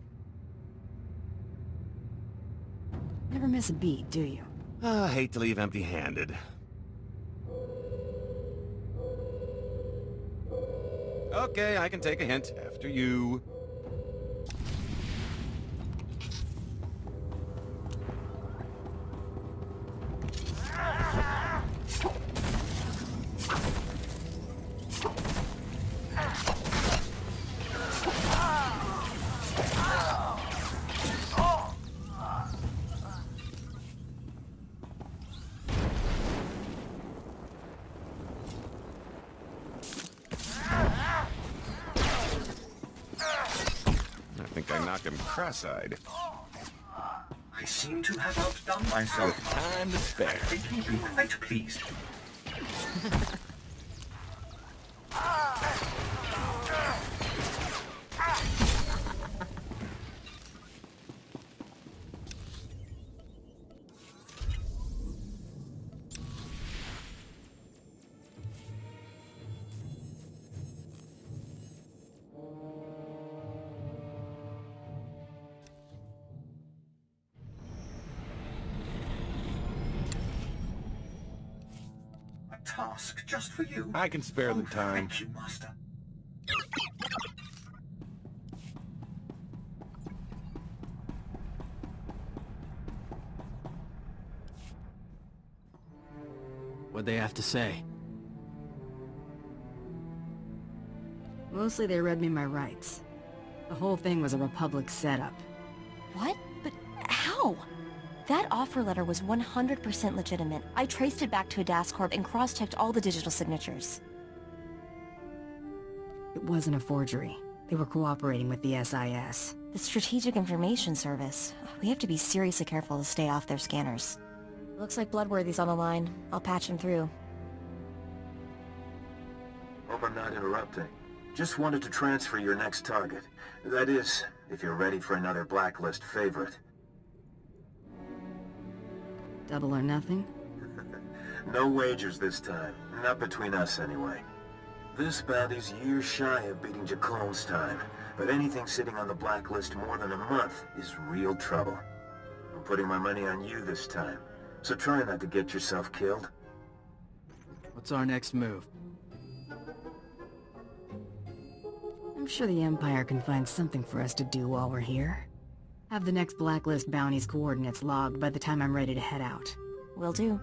Speaker 2: Never miss a beat, do you?
Speaker 5: I hate to leave empty-handed. Okay, I can take a hint. After you. Cross-eyed.
Speaker 12: I seem to have outdone myself.
Speaker 3: With time to spare.
Speaker 12: I think you'll be quite pleased. Task just for you.
Speaker 3: I can spare the time.
Speaker 12: Thank you, Master.
Speaker 8: What'd they have to say?
Speaker 2: Mostly they read me my rights. The whole thing was a Republic setup.
Speaker 6: What? But how? That offer letter was 100% legitimate. I traced it back to Adas Corp and cross-checked all the digital signatures.
Speaker 2: It wasn't a forgery. They were cooperating with the SIS.
Speaker 6: The Strategic Information Service. We have to be seriously careful to stay off their scanners. Looks like Bloodworthy's on the line. I'll patch him through.
Speaker 12: Hope I'm not interrupting. Just wanted to transfer your next target. That is, if you're ready for another blacklist favorite.
Speaker 2: Double or nothing?
Speaker 12: No wagers this time. Not between us, anyway. This bounty's years shy of beating Jacqueline time, but anything sitting on the blacklist more than a month is real trouble. putting my money on you this time. So try not to get yourself killed.
Speaker 8: What's our next move?
Speaker 2: I'm sure the Empire can find something for us to do while we're here. Have the next Blacklist bounty's coordinates logged by the time I'm ready to head out.
Speaker 6: Will do.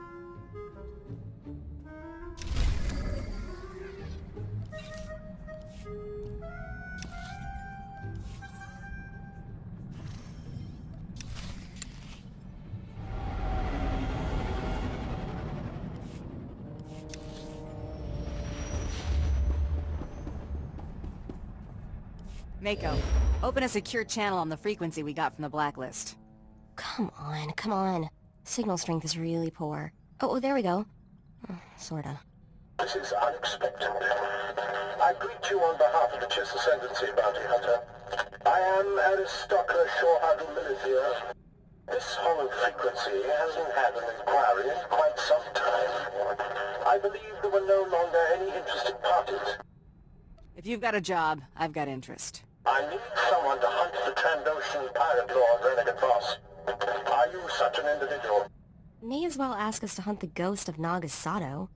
Speaker 2: Mako, open a secure channel on the frequency we got from the Blacklist.
Speaker 6: Come on, come on. Signal strength is really poor. Oh, there we go. Sorta.
Speaker 19: This is unexpected. I greet you on behalf of the Chiss Ascendancy, Bounty Hunter. I am Aristocra Shorehand Milithier. This hollow frequency hasn't had an inquiry in quite some time. I believe there were no longer any interested parties.
Speaker 2: If you've got a job, I've got interest.
Speaker 19: I need someone to hunt the Trandoshan pirate lord Renegade Voss. Are you such an individual?
Speaker 6: May as well ask us to hunt the ghost of Nagasato.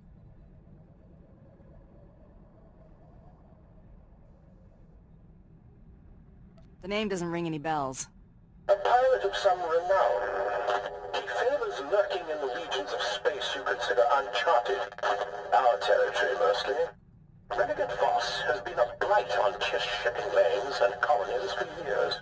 Speaker 2: The name doesn't ring any bells.
Speaker 19: A pirate of some renown. He favors lurking in the regions of space you consider uncharted. Our territory, mostly. Renegade Voss has been a blight on Chiss shipping lanes and colonies for years.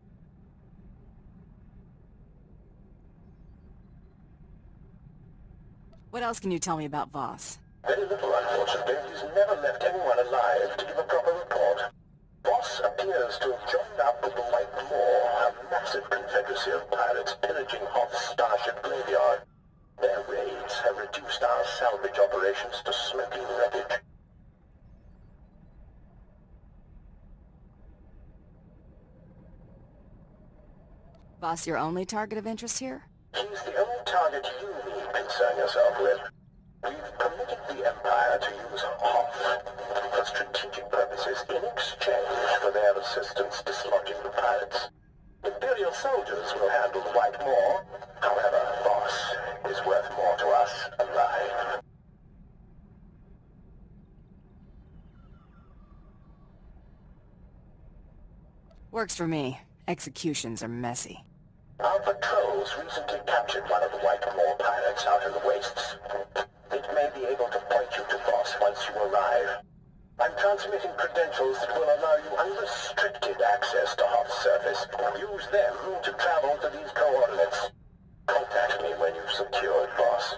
Speaker 2: What else can you tell me about Voss?
Speaker 19: Very little, unfortunately. He's never left anyone alive to give a proper report. Voss appears to have joined up with the White Moor, a massive confederacy of pirates pillaging Hoth's starship graveyard. Their raids have reduced our salvage operations to smoking wreckage.
Speaker 2: Voss your only target of interest here?
Speaker 19: He's the only target you need concern yourself with. We've permitted the Empire to use Hoth for strategic purposes in exchange for their assistance dislodging the pirates. Imperial soldiers will handle the White Moor. However, Voss is worth more to us alive.
Speaker 2: Works for me. Executions are messy.
Speaker 19: Our patrols recently captured one of the White Moor pirates out in the wastes. It may be able to point you to Voss once you arrive. I'm transmitting credentials that will allow you unrestricted access to Hoth's surface. Use them to travel to these coordinates. Contact me when you've secured Voss.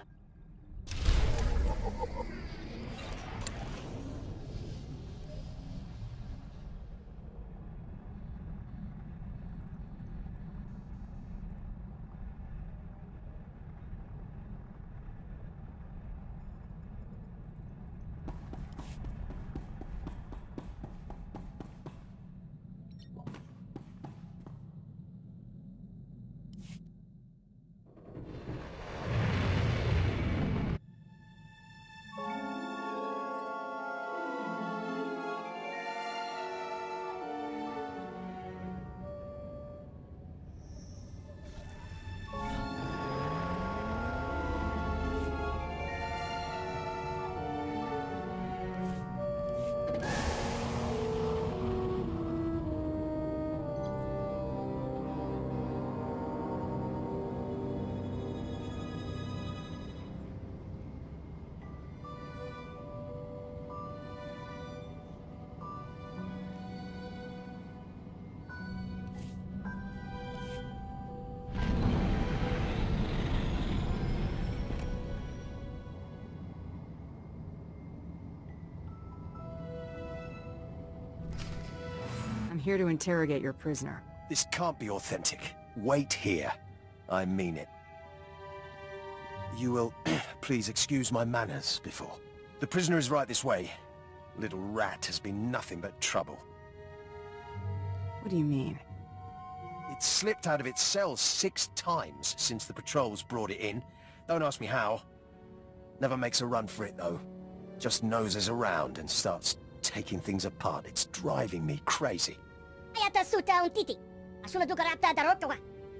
Speaker 2: I'm here to interrogate your prisoner.
Speaker 21: This can't be authentic. Wait here. I mean it. You will please excuse my manners before. The prisoner is right this way. Little rat has been nothing but trouble.
Speaker 2: What do you mean?
Speaker 21: It slipped out of its cell 6 times since the patrols brought it in. Don't ask me how. Never makes a run for it, though. Just noses around and starts taking things apart. It's driving me crazy.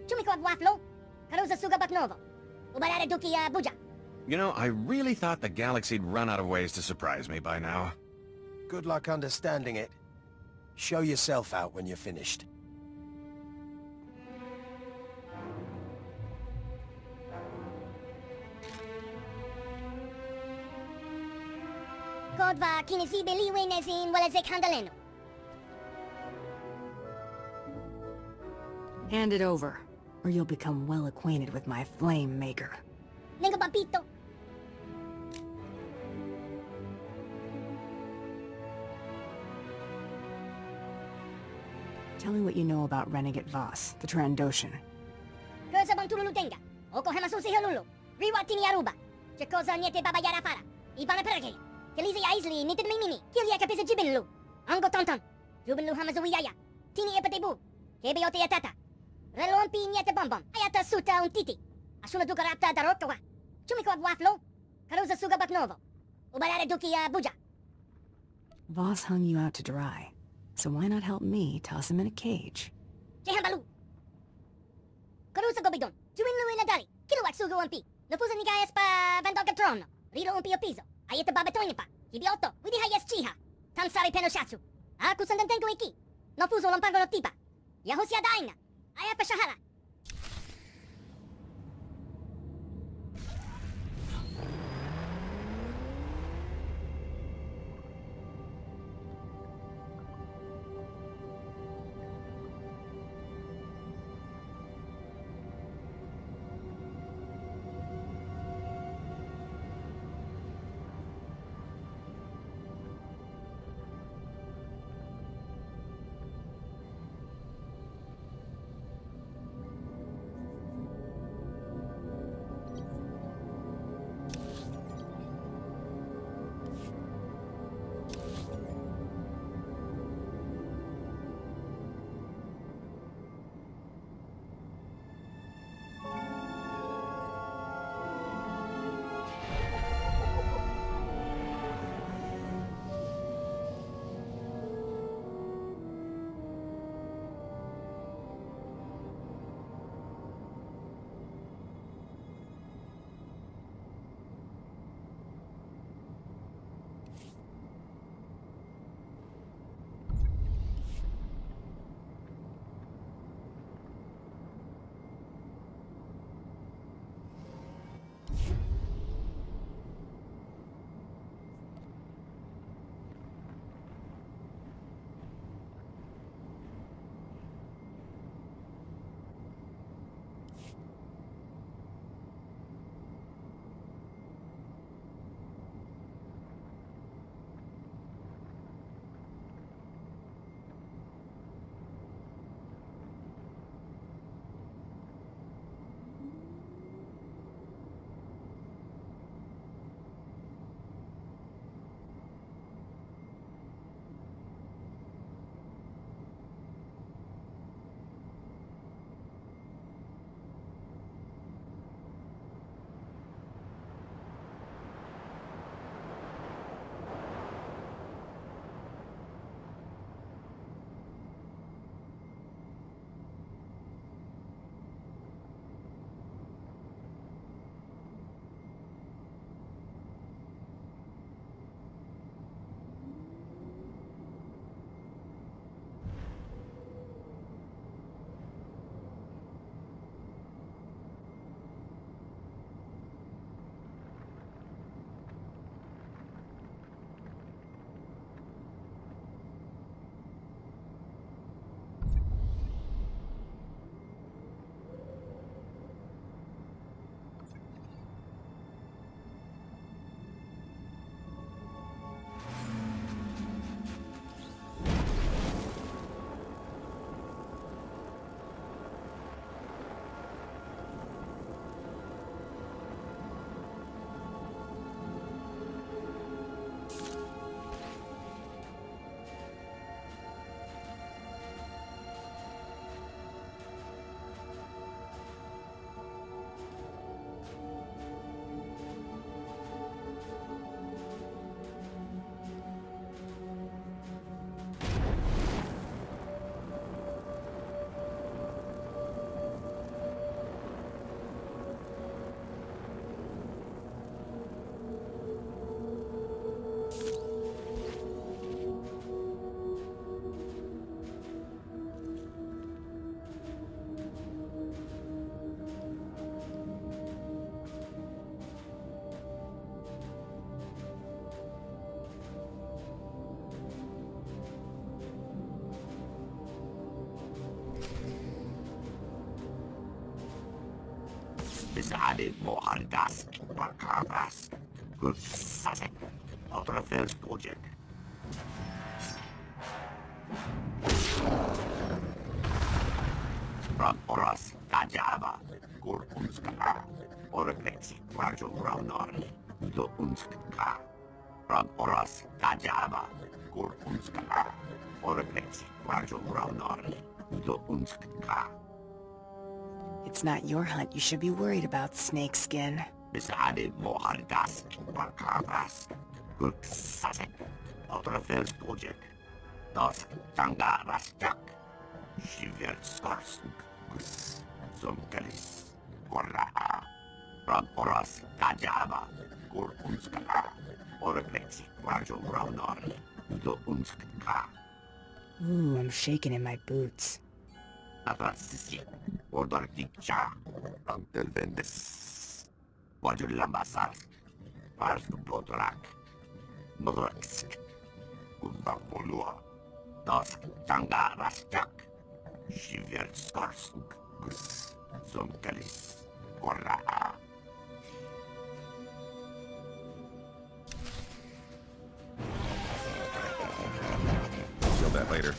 Speaker 4: Chumikod Waflo, Karuza Suga Baknovo, Ubarare Duki Buja.
Speaker 5: You know, I really thought the galaxy'd run out of ways to surprise me by now.
Speaker 21: Good luck understanding it. Show yourself out when you're finished.
Speaker 4: Kodva kinisibe liwe nezin wala ze kandaleno.
Speaker 2: Hand it over, or you'll become well acquainted with my flame maker.
Speaker 4: Nengo papito.
Speaker 2: Tell me what you know about Renegade Voss, the Trandoshan.
Speaker 4: Cosa bang tululutenga? Oko hamasusi halulu. Riwatini Aruba. Che cosa niente babayara fara. Ibana perge. Kelize ya isli nitin mimini. Kilia kapisa jibinlu. Ango tonton. Jubinlu hamazuiyaya. Tini epatebu. Kebe ote yatata. Relon pi niete bombom. Ayata suta un titi. Asuna duka rapta darokawa. Chumikod Waflo. Karuza Suga Baknovo. Ubarare Duki Buja.
Speaker 2: Voss hung you out to dry. So why not help me toss him in a cage?
Speaker 4: Jehambalu. Karusa Gobidon. Juinlu inadali. Kiluwat Sugu Umpi. Nafusa nigayas pa Vandoga Trono. Rilo Umpi Opizo. Ayeta Babatonya pa. Hibioto. Widi hayas Chiha. Tansari Penoshatsu. Aku sandantengo iki. Nafuso Lampango no Tipa. Yahosia Daina. Ayapa Shahara.
Speaker 14: Besade Mohardas, Bakavas, Good Sasek, Outer Affairs Project. From Oras, Kajaba, Gur Unskaka, Oreflexi, Rajo Raunori, Do Unskaka. From Oras, Kajaba, Gur Unskaka, Oreflexi, Rajo Raunori, Do Unskaka.
Speaker 2: It's not your hunt you should be worried about, Snakeskin.
Speaker 14: Besade Mohardas, Bakavas, Good Sasek, Outer Affairs Project. Dos Tanga Rastak, Shiver Skarsuk, Gus, Zomkalis, Korra, From Oras, Kajaba, Gur Unskaka, Oreflexi, Rajo Raunori, Do Unskaka.
Speaker 2: Ooh, I'm shaking in my boots.
Speaker 14: Atrasisi, Order Dikcha, Rantel Vendes, Wajur Lambasar, Pars du Bodrak, Nodraxk, Gundapolua, Dos Tanga Rastak, Shiver Skarsuk, Gus, Zomkalis, Korra.
Speaker 5: Feel that later.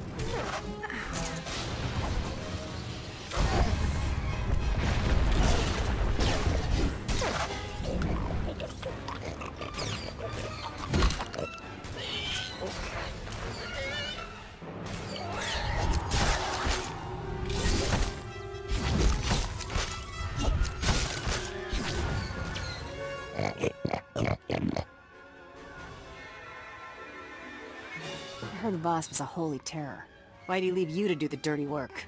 Speaker 2: I heard the boss was a holy terror. Why'd he leave you to do the dirty work?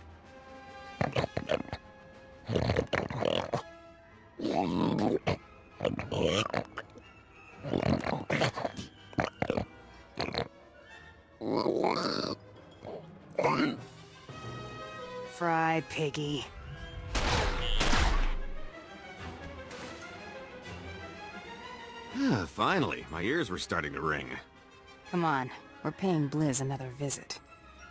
Speaker 2: Fry piggy.
Speaker 5: Finally, my ears were starting to ring.
Speaker 2: Come on, we're paying Blizz another visit.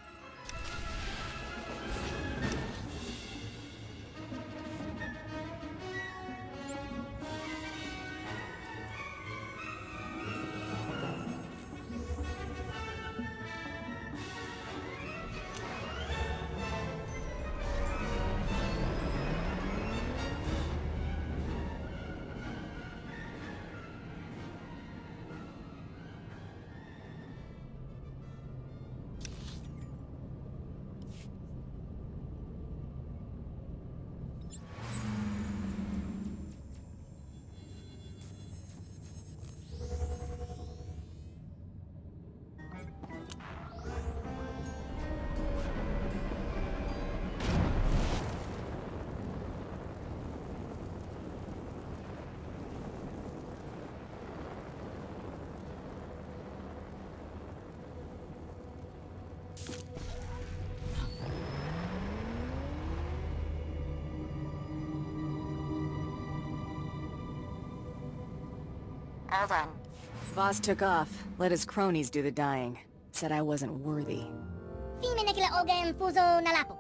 Speaker 17: All done.
Speaker 2: Boss took off, let his cronies do the dying. Said I wasn't worthy.
Speaker 4: Fime nekila ogen fuzo nalapo.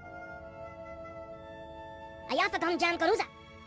Speaker 4: Ayafa tom jan koruza.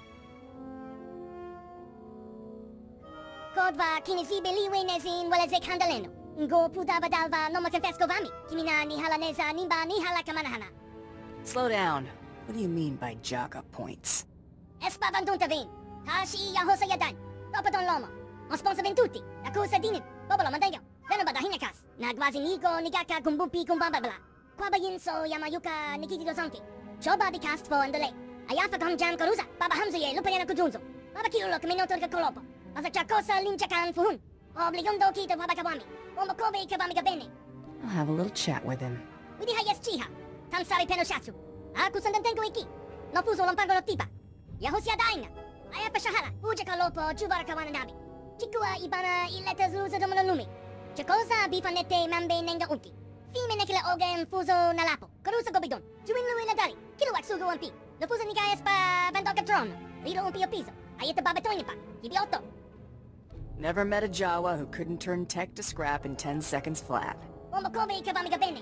Speaker 4: Kodva kinisibe liwe nezin wala ze kandaleno. Ngo puda badalva no ma confesco vami. Kimina ni hala neza nimba ni hala kamanahana.
Speaker 2: Slow down. What do you mean by Jaga points?
Speaker 4: Espa vandunta vin. Tashi yahosa yadan. Topadon lomo. Osponsa ben tutti. Akusa dinin. Bobolo mandayo. Venobada hinakas. Nagwazi niko nigaka kumbumpi kumbambabla. Kwaba yinso yamayuka nikiti dozonki. Choba di cast fo andale. Ayafa kom jan koruza. Baba hamzuye lupayana kujunzo. Baba kirulo kaminotor ka kolopo. Asa chakosa linchakan fuhun. Obligondo kita baba kawami. Omokobe kabami gabene.
Speaker 2: I'll have a little chat with him.
Speaker 4: Widi hayas chiha. Tansari penoshatsu. Aku sandantengo iki. No fuso lompango no tipa. Yahosia daina. Ayafa shahara. Uja kalopo chubara kawana nabi. Chikua ibana ileta zlusa domalumi. Chakosa bifanete mambe nenga unti. Fime nekila ogen fuso nalapo. Karusa gobidon. Juin lui ladari. Kiluak sugo ampi. No fuso nigayas pa vandoka tron. Liro umpi o piso. Ayeta babatoinipa. Kibioto.
Speaker 2: Never met a Jawa who couldn't turn tech to scrap in 10 seconds flat.
Speaker 4: Omokobe kabamiga bene.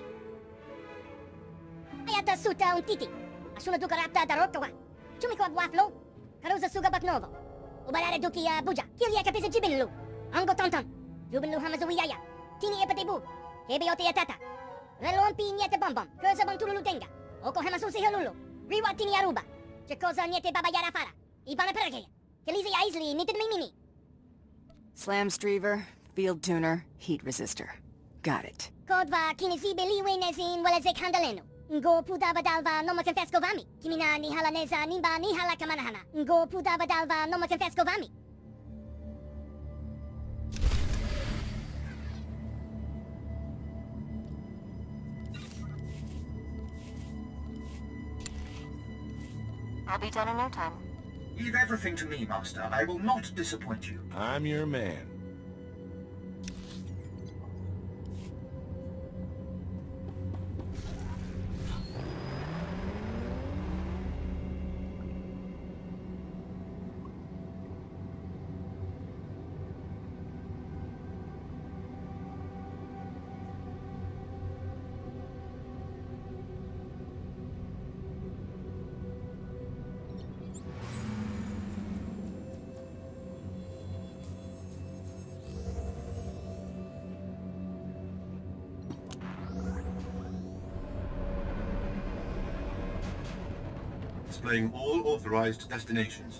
Speaker 4: Ayata suta un titi. Asuna duka rapta darokawa. Chumiko waflo. Karuza suga baknovo. Ubalare duki buja. Kilia kapisa jibinlu. Ango tonton. Jubinlu hamazuiyaya. Tini epatebu. Kebeyote yatata. Relon pi niete bombom. Kurza bang tululu tenga. Oko hamasusi helulu. Riwa tini aruba. Chekoza niete baba yara fara. Ibana perge. Kelize ya isli nited mimini.
Speaker 2: Slam Streaver, Field Tuner, Heat Resistor. Got it.
Speaker 4: Kodva kinesibe liwe nesin walezek handaleno. Ngo pudava dalva noma confesco vami. Kimina ni hala neza nimba ni hala kamanahana. Ngo pudava dalva noma confesco vami.
Speaker 17: I'll be done in no time.
Speaker 16: Leave everything to me, Master. I will not disappoint you.
Speaker 13: I'm your man.
Speaker 22: Displaying all authorized destinations.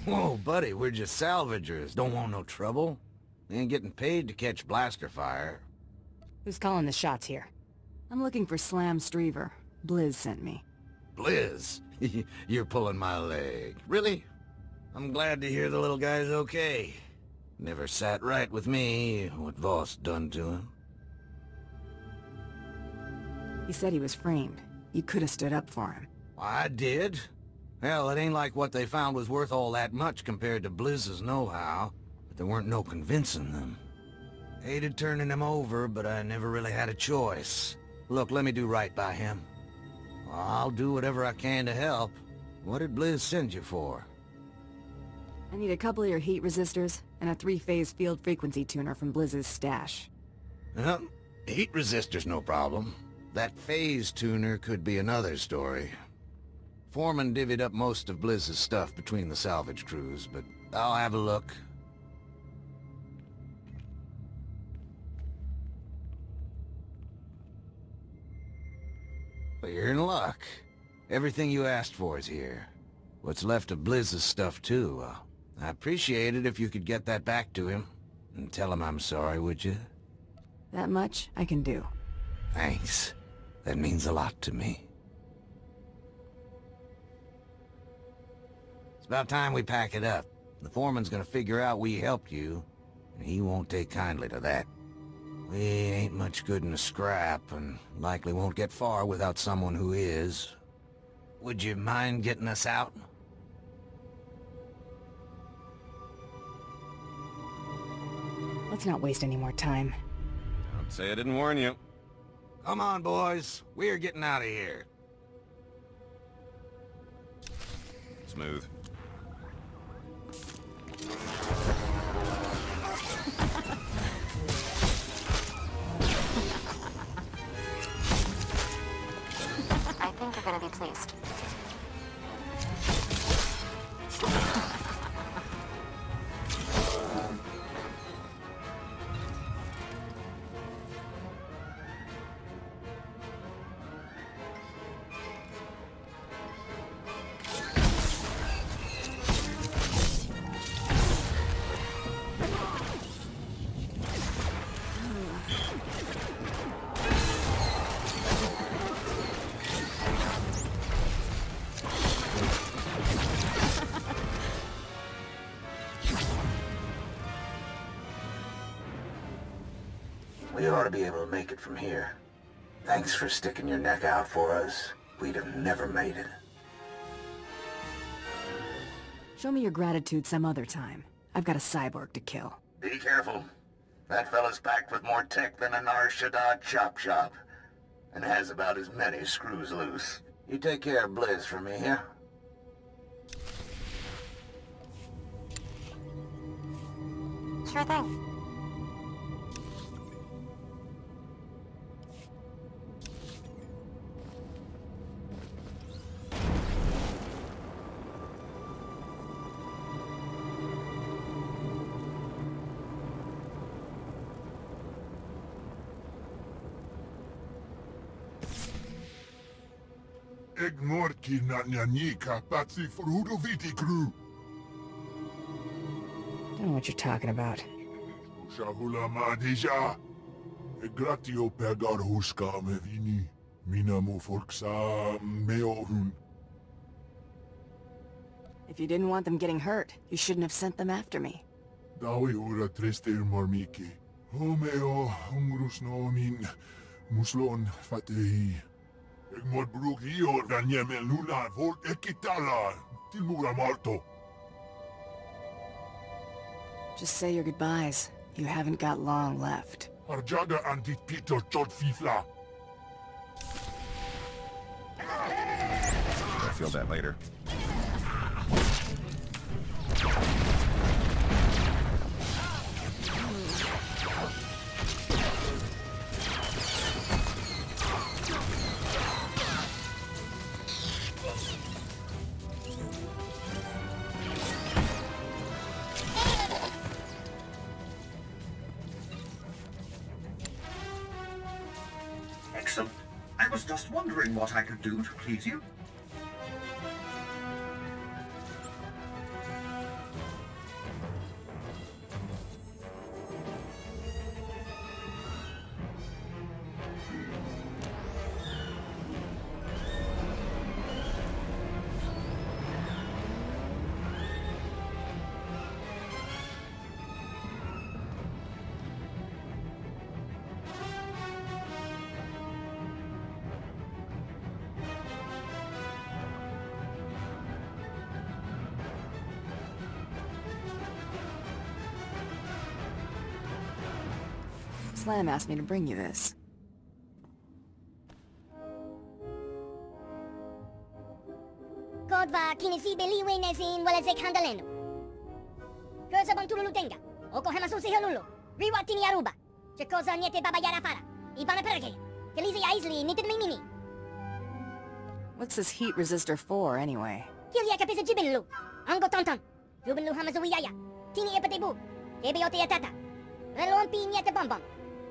Speaker 1: Whoa, buddy, we're just salvagers. Don't want no trouble. We ain't getting paid to catch blaster fire.
Speaker 2: Who's calling the shots here? I'm looking for Slam Streaver. Blizz sent me.
Speaker 1: Blizz? You're pulling my leg. Really? I'm glad to hear the little guy's okay. Never sat right with me, what Voss done to him.
Speaker 2: He said he was framed. You could have stood up for him.
Speaker 1: I did. Hell, it ain't like what they found was worth all that much compared to Blizz's know-how, but there weren't no convincing them. Hated turning him over, but I never really had a choice. Look, let me do right by him. I'll do whatever I can to help. What did Blizz send you for?
Speaker 2: I need a couple of your heat resistors, and a 3-phase field frequency tuner from Blizz's stash.
Speaker 1: Heat resistor's no problem. That phase tuner could be another story. Foreman divvied up most of Blizz's stuff between the salvage crews, but I'll have a look. Well, you're in luck. Everything you asked for is here. What's left of Blizz's stuff, too. I appreciate it if you could get that back to him. And tell him I'm sorry, would you?
Speaker 2: That much I can do.
Speaker 1: Thanks. That means a lot to me. It's about time we pack it up. The foreman's gonna figure out we helped you, and he won't take kindly to that. We ain't much good in a scrap, and likely won't get far without someone who is. Would you mind getting us out?
Speaker 2: Let's not waste any more time.
Speaker 3: Don't say I didn't warn you.
Speaker 1: Come on, boys. We're getting out of here.
Speaker 3: Smooth.
Speaker 17: I think you're gonna be pleased.
Speaker 18: We ought to be able to make it from here. Thanks for sticking your neck out for us. We'd have never made it.
Speaker 2: Show me your gratitude some other time. I've got a cyborg to kill.
Speaker 18: Be careful. That fella's packed with more tech than an Ar-Shaddad chop shop. And has about as many screws loose. You take care of Blizz for me, yeah?
Speaker 17: Sure thing.
Speaker 15: Egnorki na nyanika patsi frudoviti crew.
Speaker 2: Don't know what you're talking about.
Speaker 15: Shahula madija. Egratio pegar huska mevini. Minamo forksa meohun.
Speaker 2: If you didn't want them getting hurt, you shouldn't have sent them after me.
Speaker 15: Dawi ura treste marmiki. Homeo umgrus no min. Muslon fatehi. Egmod brugio danyemel nula vol ekitala. Tilmura marto.
Speaker 2: Just say your goodbyes. You haven't got long left.
Speaker 15: Arjada antit Peter chot fifla.
Speaker 3: I'll feel that later.
Speaker 16: Excellent. I was just wondering what I could do to please you.
Speaker 2: Clem asked me to bring you this.
Speaker 4: Kodva kinisibe liwe nesin wala zek handaleno. Cosa bang tululutenga? Oko hemasusi helulu. Riwatini Aruba. Che cosa niente baba yara fara. Ibana perge. Kelizi aisli nitin mimini.
Speaker 2: What's this heat resistor for, anyway?
Speaker 4: Kilia kapisa jibinlu. Ango tonton. Jubinlu hamazu yaya. Tini epatebu. Kebe yote yatata. Relompi niete bombom.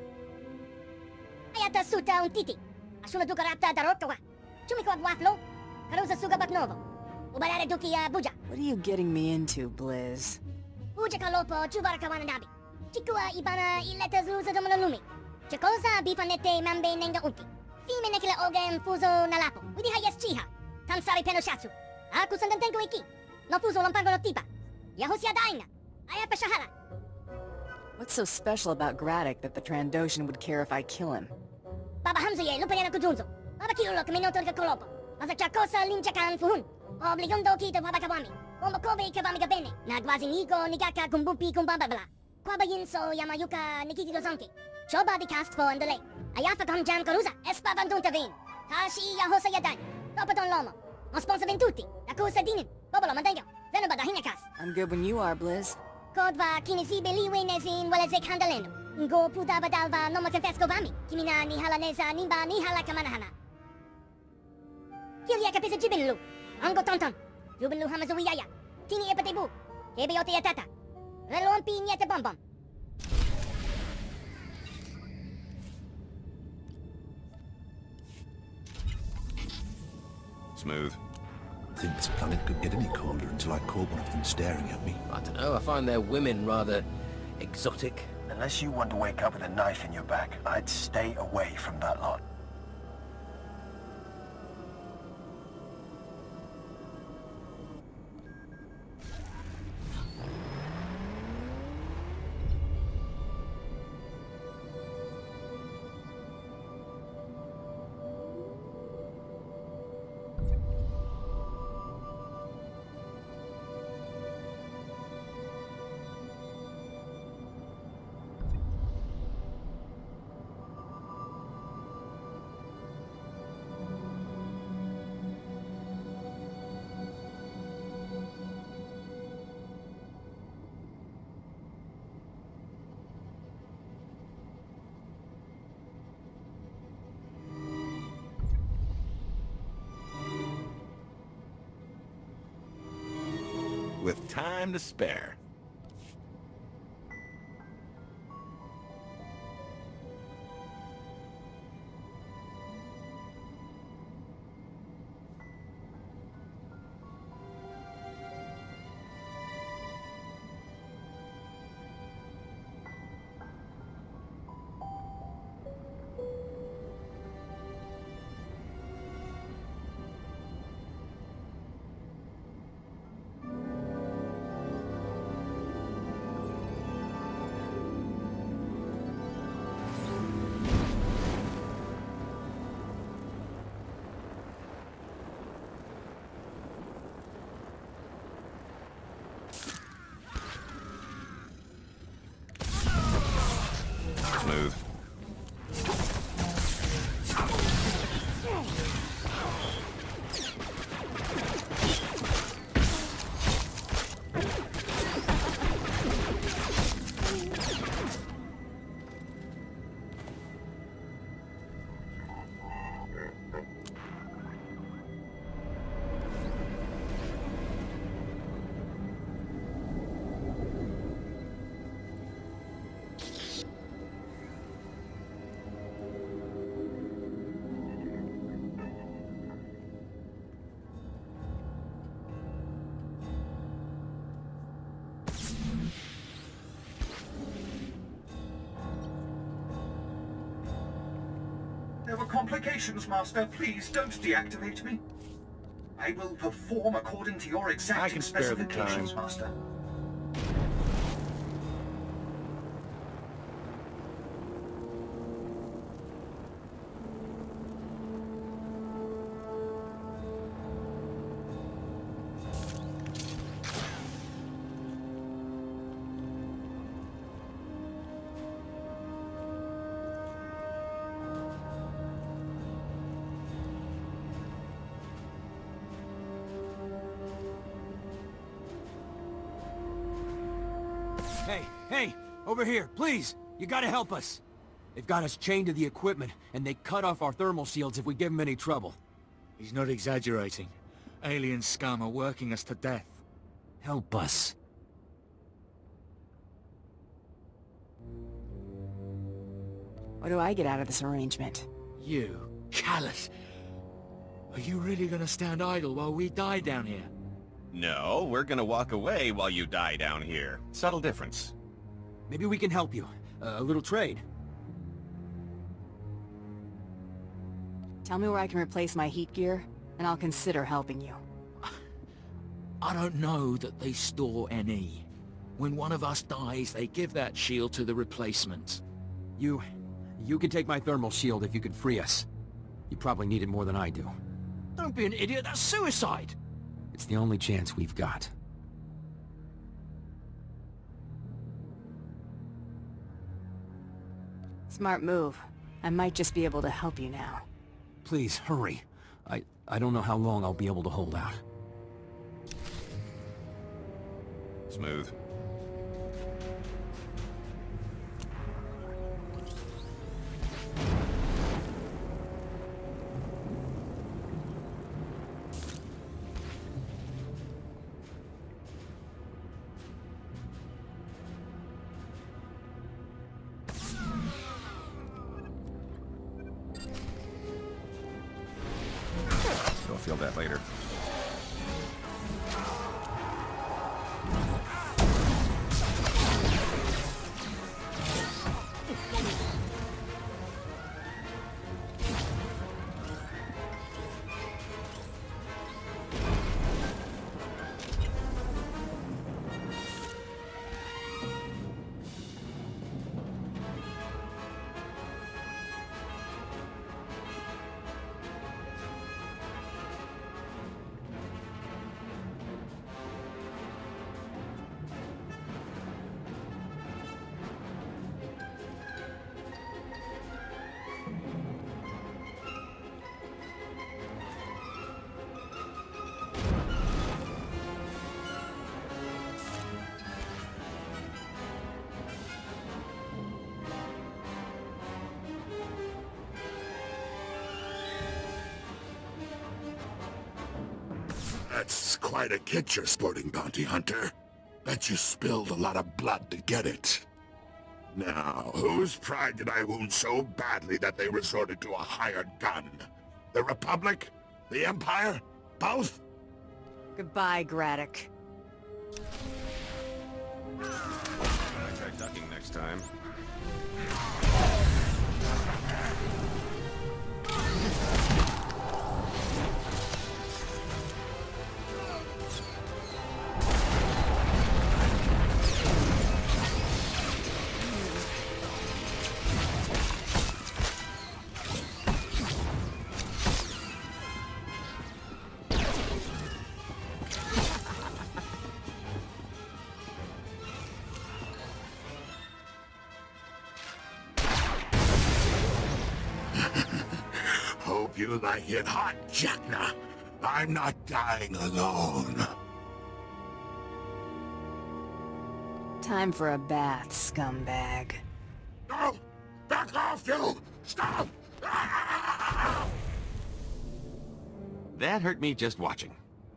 Speaker 4: Ayata suta un titi. Asuna duka rapta darokawa. Chumiko waflo. Karuza suga batnovo. Ubarare duki buja.
Speaker 2: What are you getting me into, Blizz?
Speaker 4: Buja kalopo chuvara kawananabi. Chikua ibana iletas lusa domanalumi. Chakosa bifanete mambe nenga unti. Fime nekile ogen fuzo nalapo. Widi hayas chiha. Tansari penoshatsu. Aku sandantenko iki. No fuzo lompango no tipa. Yahosia daina. Ayapa shahara.
Speaker 2: What's so special about Graddock that the Trandoshan would care if I kill him?
Speaker 4: Baba Hamzaye lupayana kujunzo. Baba kiulo kaminoto ka kolopo. Masa chakosa linchakan fuhun. Obligondo kita baba kawami. Bomba kobe kawami gabene. Nagwazi niko nigaka kumbupi kumbababla. Kwaba yinso yamayuka nikiti dozonke. Choba di cast for andale. Ayafa kon jam koruza. Espa vandunta vin. Tashi yahosa yadan. Topaton lomo. Non sponsor ventuti. Akusa dinin. Bobolo mandengo. Zenobada hinakas.
Speaker 2: I'm good when you are, Blizz.
Speaker 4: Kodva kinisibe liwe nesin wala zek handaleno. Ngo puta badalva noma confesco vami. Kimina ni halanesa nimba ni hala kamanahana. Kilia kapisa jibinlu. Ango tonton. Jubinlu hamazu yaya. Tini epatebu. Kebe yote yatata. Relompi niete bombom.
Speaker 3: Smooth.
Speaker 18: I think this planet could get any colder until I caught one of them staring at me.
Speaker 21: I don't know, I find their women rather exotic. Unless you want to wake up with a knife in your back, I'd stay away from that lot.
Speaker 13: With time to spare.
Speaker 3: Smooth.
Speaker 16: There were complications, Master. Please don't deactivate me. I will perform according to your
Speaker 13: I
Speaker 16: exact
Speaker 13: can spare the
Speaker 16: specifications,
Speaker 13: time.
Speaker 16: Master.
Speaker 11: Hey! Over here, please! You gotta help us! They've got us chained to the equipment, and they cut off our thermal shields if we give them any trouble.
Speaker 20: He's not exaggerating. Alien scum are working us to death.
Speaker 11: Help us.
Speaker 2: What do I get out of this arrangement?
Speaker 20: You, callous. Are you really gonna stand idle while we die down here?
Speaker 3: No, we're gonna walk away while you die down here. Subtle difference.
Speaker 11: Maybe we can help you. A little trade.
Speaker 2: Tell me where I can replace my heat gear, and I'll consider helping you.
Speaker 20: I don't know that they store any. When one of us dies, they give that shield to the replacement.
Speaker 11: You can take my thermal shield if you can free us. You probably need it more than I do.
Speaker 20: Don't be an idiot, that's suicide!
Speaker 11: It's the only chance we've got.
Speaker 2: Smart move. I might just be able to help you now.
Speaker 11: Please, hurry. I don't know how long I'll be able to hold out.
Speaker 3: Smooth. You'll feel that later.
Speaker 15: That's quite a kit you're sporting, Bounty Hunter. Bet you spilled a lot of blood to get it. Now, whose pride did I wound so badly that they resorted to a hired gun? The Republic? The Empire? Both?
Speaker 2: Goodbye, Graddock.
Speaker 3: Try ducking next time.
Speaker 15: Hope you like it hot, Jackna. I'm not dying alone.
Speaker 2: Time for a bath, scumbag.
Speaker 15: No! Back off, you! Stop!
Speaker 5: That hurt me just watching.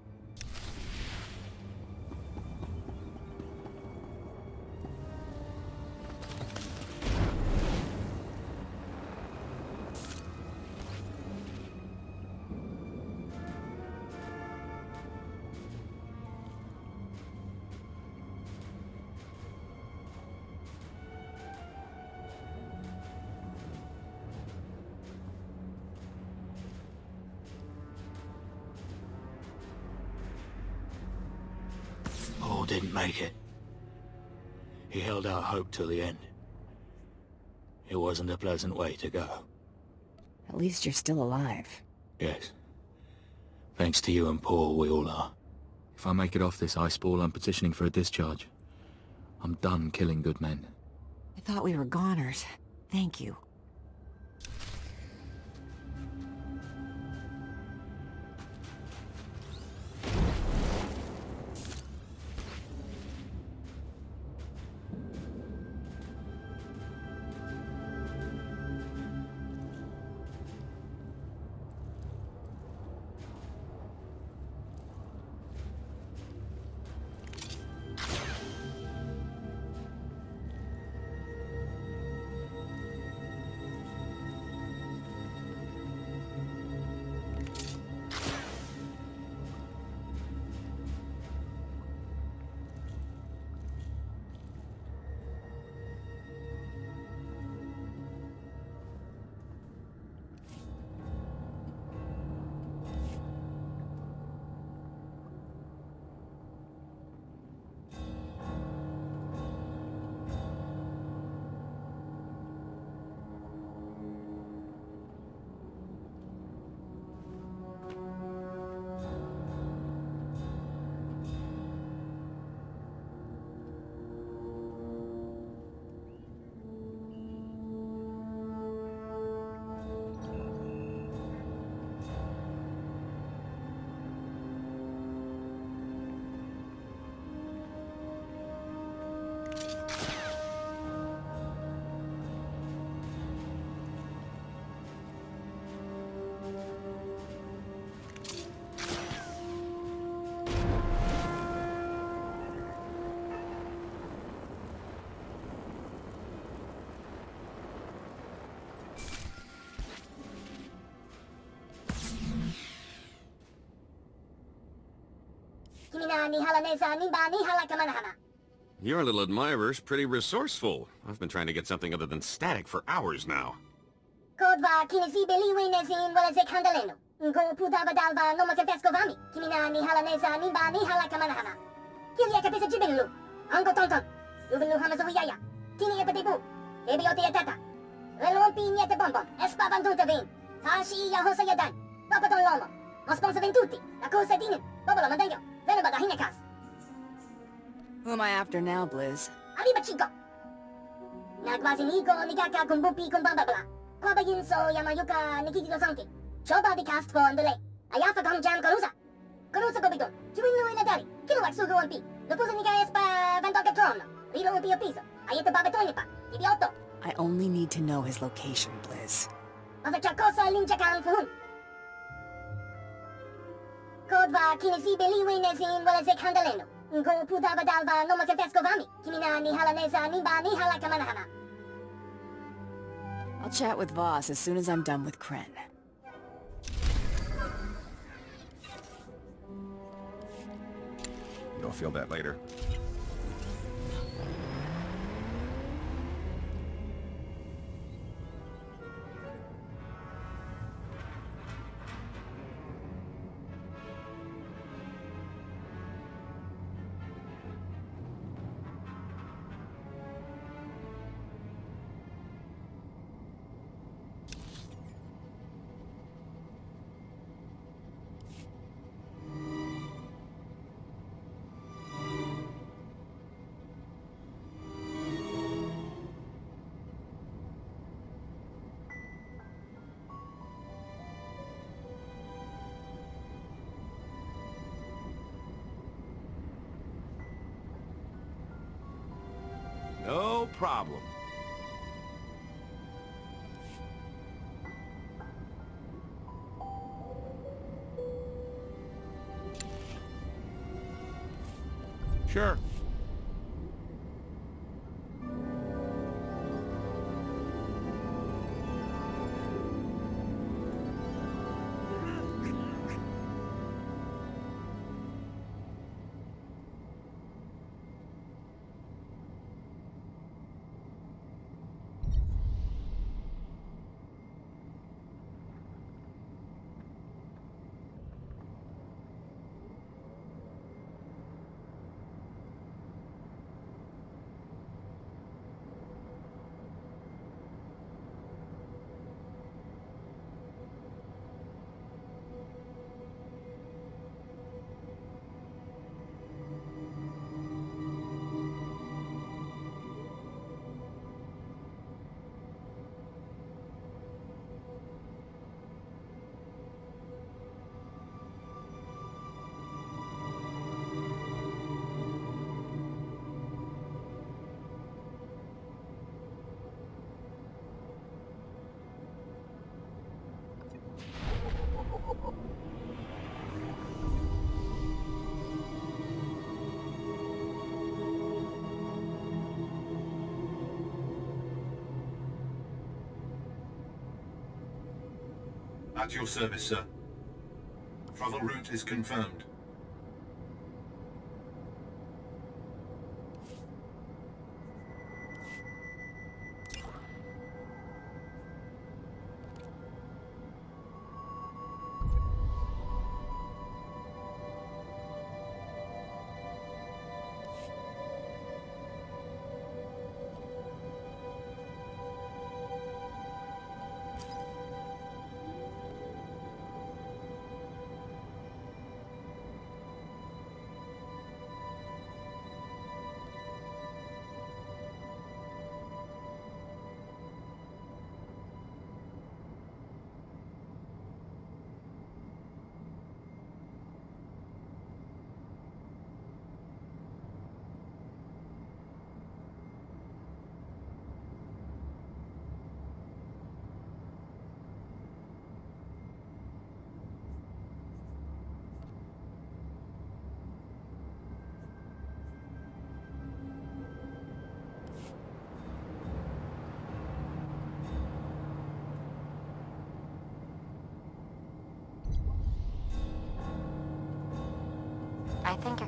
Speaker 20: Paul didn't make it. He held out hope till the end. It wasn't a pleasant way to go.
Speaker 2: At least you're still alive.
Speaker 20: Yes. Thanks to you and Paul, we all are. If I make it off this ice ball, I'm petitioning for a discharge. I'm done killing good men.
Speaker 2: I thought we were goners. Thank you.
Speaker 4: Kimina ni halanesa ni ba ni halakamanahana.
Speaker 5: Your little admirer's pretty resourceful. I've been trying to get something other than static for hours now.
Speaker 4: Kodva kinesi beliwe nesin wala se kandaleno. Ngo pudava dalva no makafesko vami. Kimina ni halanesa ni ba ni halakamanahana. Kilia kapisa jibinlu. Ango tonton. Ubinlu hamazohuyaya. Tini epatebu. Ebiote etata. Lelompi niete bonbon. Espavanduta vin. Tashi ya hosa yadan. Papaton lomo. Mosponsa ventuti. La cosa dinin. Bobolo mandayo. Venabada hinekas.
Speaker 2: Who am I after now, Blizz?
Speaker 4: Arriba chico. Nagwasi niko nikaka kumbupi kumbambabla. Kwaba yinso yamayuka nikiki santi. Choba di cast for ndele. Ayafa gom jam karusa. Karusa gobiton. Chiwinu inadari. Kiluwak sugu onpi. Lupusa nika espa vandoka trono. Rilo upi opiso. Ayete babatonipa. Idiotto.
Speaker 2: I only need to know his location, Blizz.
Speaker 4: Masa chakosa linjakan fuhun. Kodva kinesi beliwe nesin wala se kandaleno. Ngo pudava dalva no makafesko vami. Kimina ni halanesa ni ba ni halakamanahana.
Speaker 2: I'll chat with Voss as soon as I'm done with Kren.
Speaker 7: You'll feel that later.
Speaker 13: No problem. Sure.
Speaker 22: At your service, sir. Travel route is confirmed.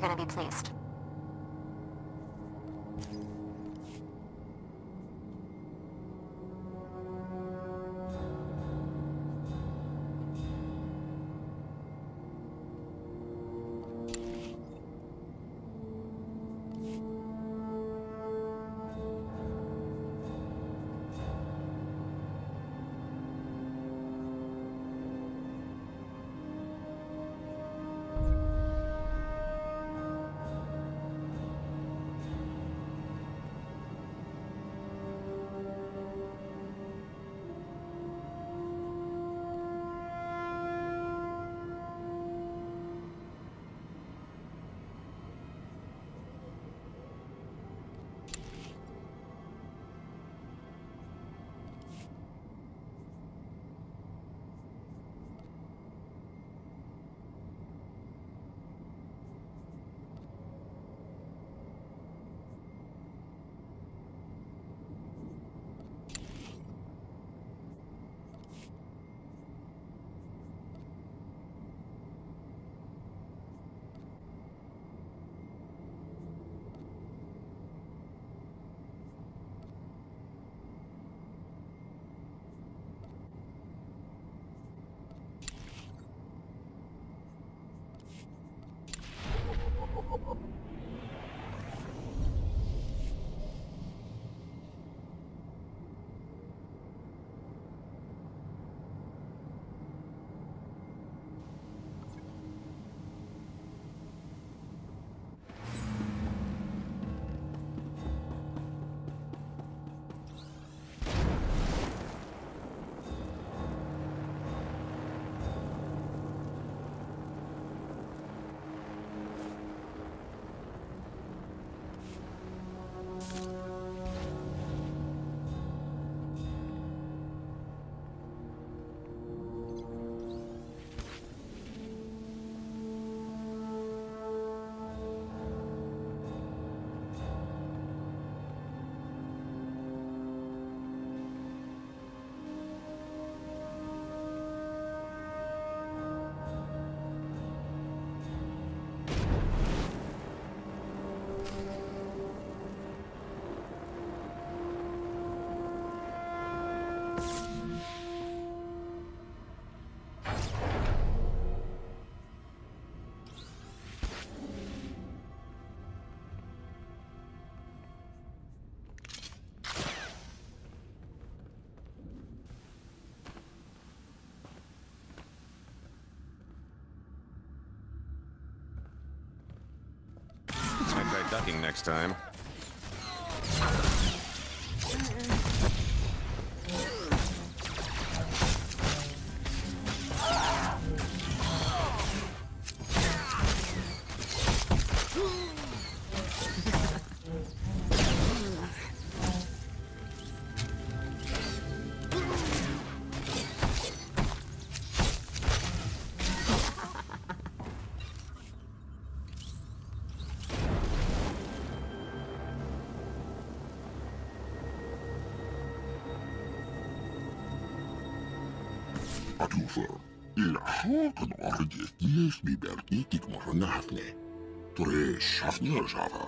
Speaker 17: gonna be pleased.
Speaker 3: Try ducking next time.
Speaker 15: Adufer, ilhakan arjes diesmi berkikik moronafne. Tore shafnia java.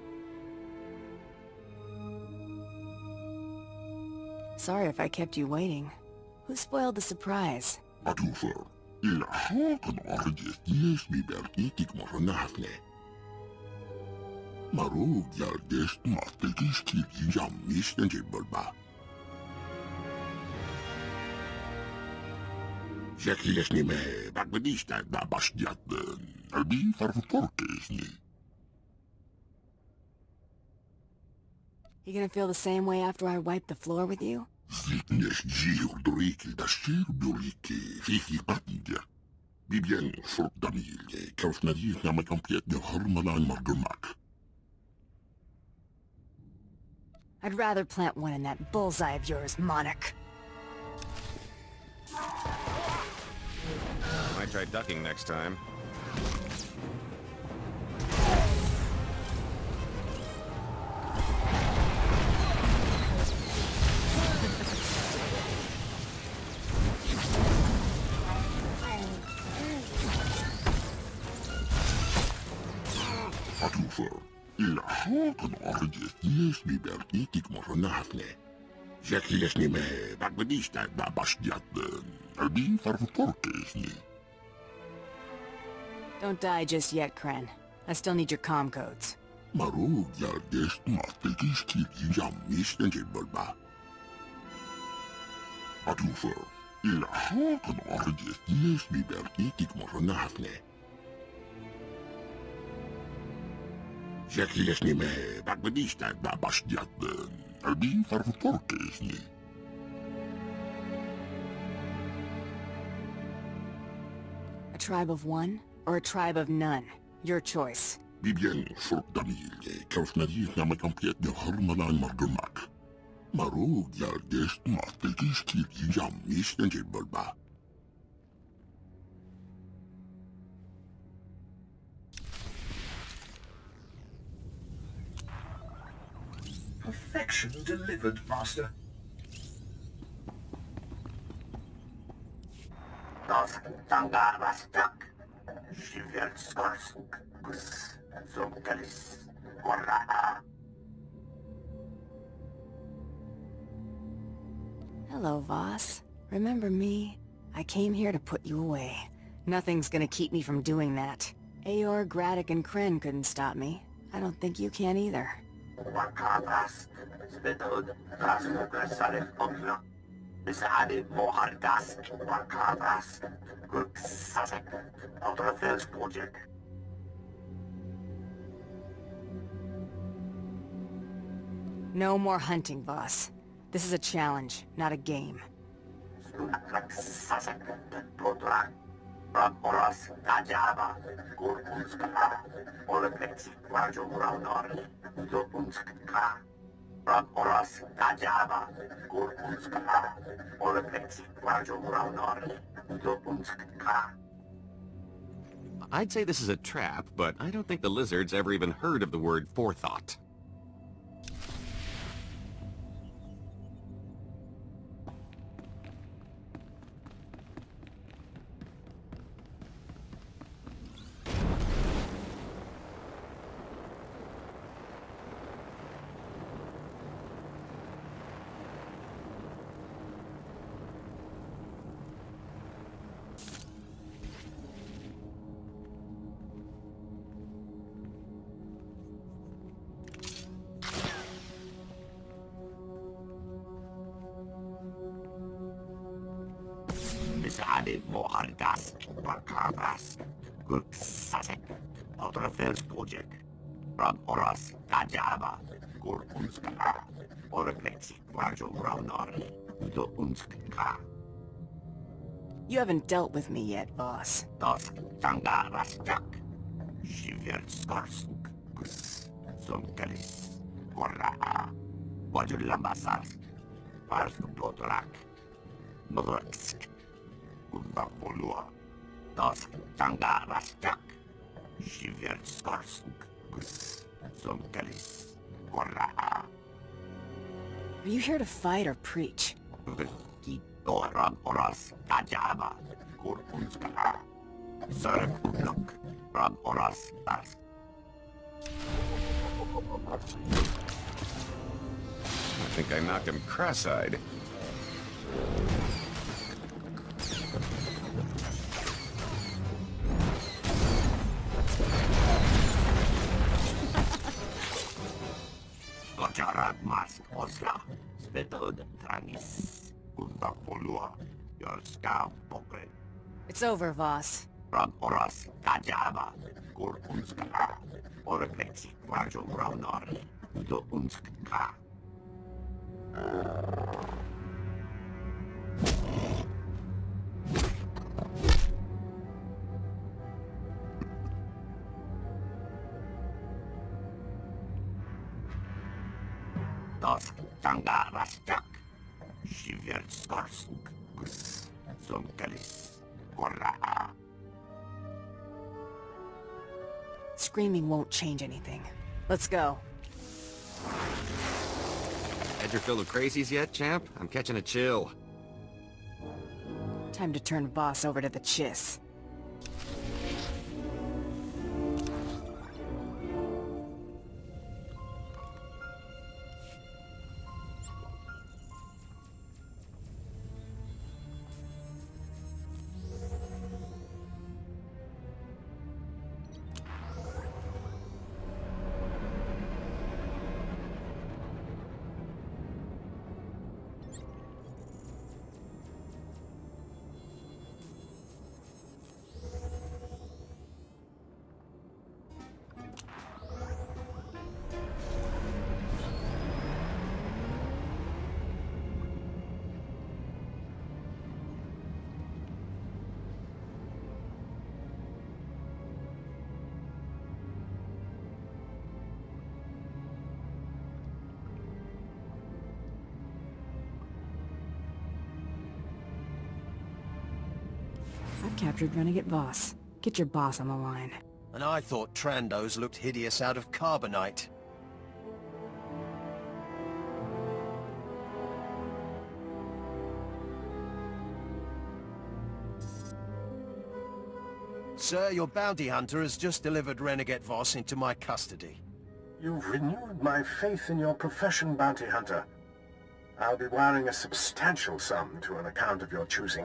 Speaker 2: Sorry if I kept you waiting. Who spoiled the surprise?
Speaker 15: Adufer, ilhakan arjes diesmi berkikik moronafne. Marug yargest martekis kiki jammis en jibbalba. Zekiesni me bakbedista da bastiaten. Albi farfutorkesni.
Speaker 2: You gonna feel the same way after I wipe the floor with you?
Speaker 15: Zitnes ziurduriki da shirduriki fifi patja. Bibien fortdamilje, kausnadir na makampiet de hormalan margumak.
Speaker 2: I'd rather plant one in that bullseye of yours, Monarch.
Speaker 3: Might try ducking next time.
Speaker 15: Atufer, illa hakan arjes jesmi bertitik moronafne. Zekiesni me bagbedista da bastiat albin farvutorkesni.
Speaker 2: Don't die just yet, Kren. I still need your comm codes.
Speaker 15: Marug jalgest matekis kiri jammis den jibbalba. Atufer, illa hakan arjes jesmi bertitik moronafne. Zekiesni me bagbedista da bastiat albin farvutorkesni.
Speaker 2: A tribe of one, or a tribe of none? Your choice.
Speaker 15: Bibien fort damilje, kausnadis na makampiet de harmalan margumak. Marug jalgest matekis kiri jammis den jibbalba.
Speaker 16: Perfection delivered, Master.
Speaker 14: Das Tangarastak, Shivertskorsk, Zonkalis, Korra.
Speaker 2: Hello, Voss. Remember me? I came here to put you away. Nothing's gonna keep me from doing that. Aor, Graddock, and Kren couldn't stop me. I don't think you can either.
Speaker 14: Wakabas, Spitod, Rasmukrasarek Omla, Bisadi Mohardas, Wakabas, Guksasek, Outerfels Project.
Speaker 2: No more hunting, Voss. This is a challenge, not a game.
Speaker 14: Sasek, Protrak, Ramoras, Najaba, Gurkunska, Oleflex, Rajo Raunori, Zopunska, Ramoras, Najaba, Gurkunska, Oleflex, Rajo Raunori, Zopunska.
Speaker 5: I'd say this is a trap, but I don't think the lizards ever even heard of the word forethought.
Speaker 14: Bisadi Mohardas, Wakabas, Guksasek, Outerfels Project, Ramoras, Najaba, Gurkunska, Oleflex, Rajo Raunori, Zopunska.
Speaker 2: You haven't dealt with me yet, Voss.
Speaker 14: Das Tangarastak, Shivertskorsk, Zonkalis, Korra, Wajulambasar, Parskupotrak, Motraksk, Gundapolua, Das Tangarastak, Shivertskorsk, Zonkalis, Korra.
Speaker 2: Are you here to fight or preach?
Speaker 14: Toran Oras, Najaba, Gurkunska, Sarapulok, Ran Oras, Das.
Speaker 5: I think I knocked him cross-eyed.
Speaker 14: Gocharat Mas Osla, Spetod Trangis. Your scalp pocket.
Speaker 2: It's over, Voss.
Speaker 14: Ran Oras, Najaba, Gurkunska, Oreflexi, Rajo Raunori, Zopunska. Das Tangarastak. Shivertskorsk, Zonkalis, Korra.
Speaker 2: Screaming won't change anything. Let's go.
Speaker 5: Had your fill of crazies yet, champ? I'm catching a chill.
Speaker 2: Time to turn Voss over to the Chiss. I've captured Renegade Voss. Get your boss on the line.
Speaker 21: And I thought Trandos looked hideous out of carbonite. Sir, your bounty hunter has just delivered Renegade Voss into my custody.
Speaker 12: You've renewed my faith in your profession, bounty hunter. I'll be wiring a substantial sum to an account of your choosing.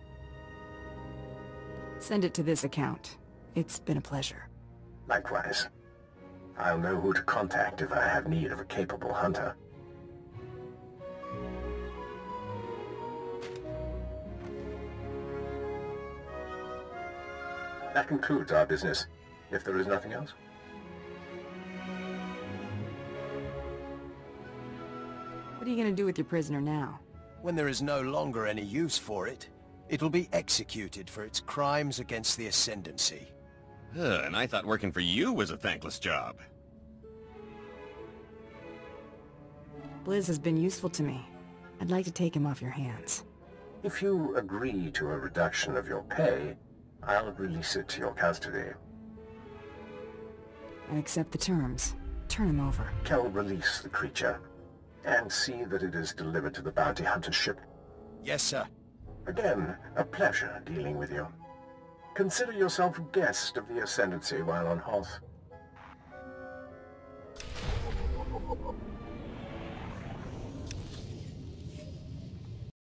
Speaker 2: Send it to this account. It's been a pleasure.
Speaker 12: Likewise. I'll know who to contact if I have need of a capable hunter. That concludes our business, if there is nothing else.
Speaker 2: What are you gonna do with your prisoner now?
Speaker 21: When there is no longer any use for it, it'll be executed for its crimes against the Ascendancy.
Speaker 3: And I thought working for you was a thankless job.
Speaker 2: Blizz has been useful to me. I'd like to take him off your hands.
Speaker 12: If you agree to a reduction of your pay, I'll release it to your custody.
Speaker 2: I accept the terms. Turn him over.
Speaker 12: Kel, release the creature, and see that it is delivered to the bounty hunter ship.
Speaker 21: Yes, sir.
Speaker 12: Again, a pleasure dealing with you. Consider yourself a guest of the Ascendancy while on Hoth.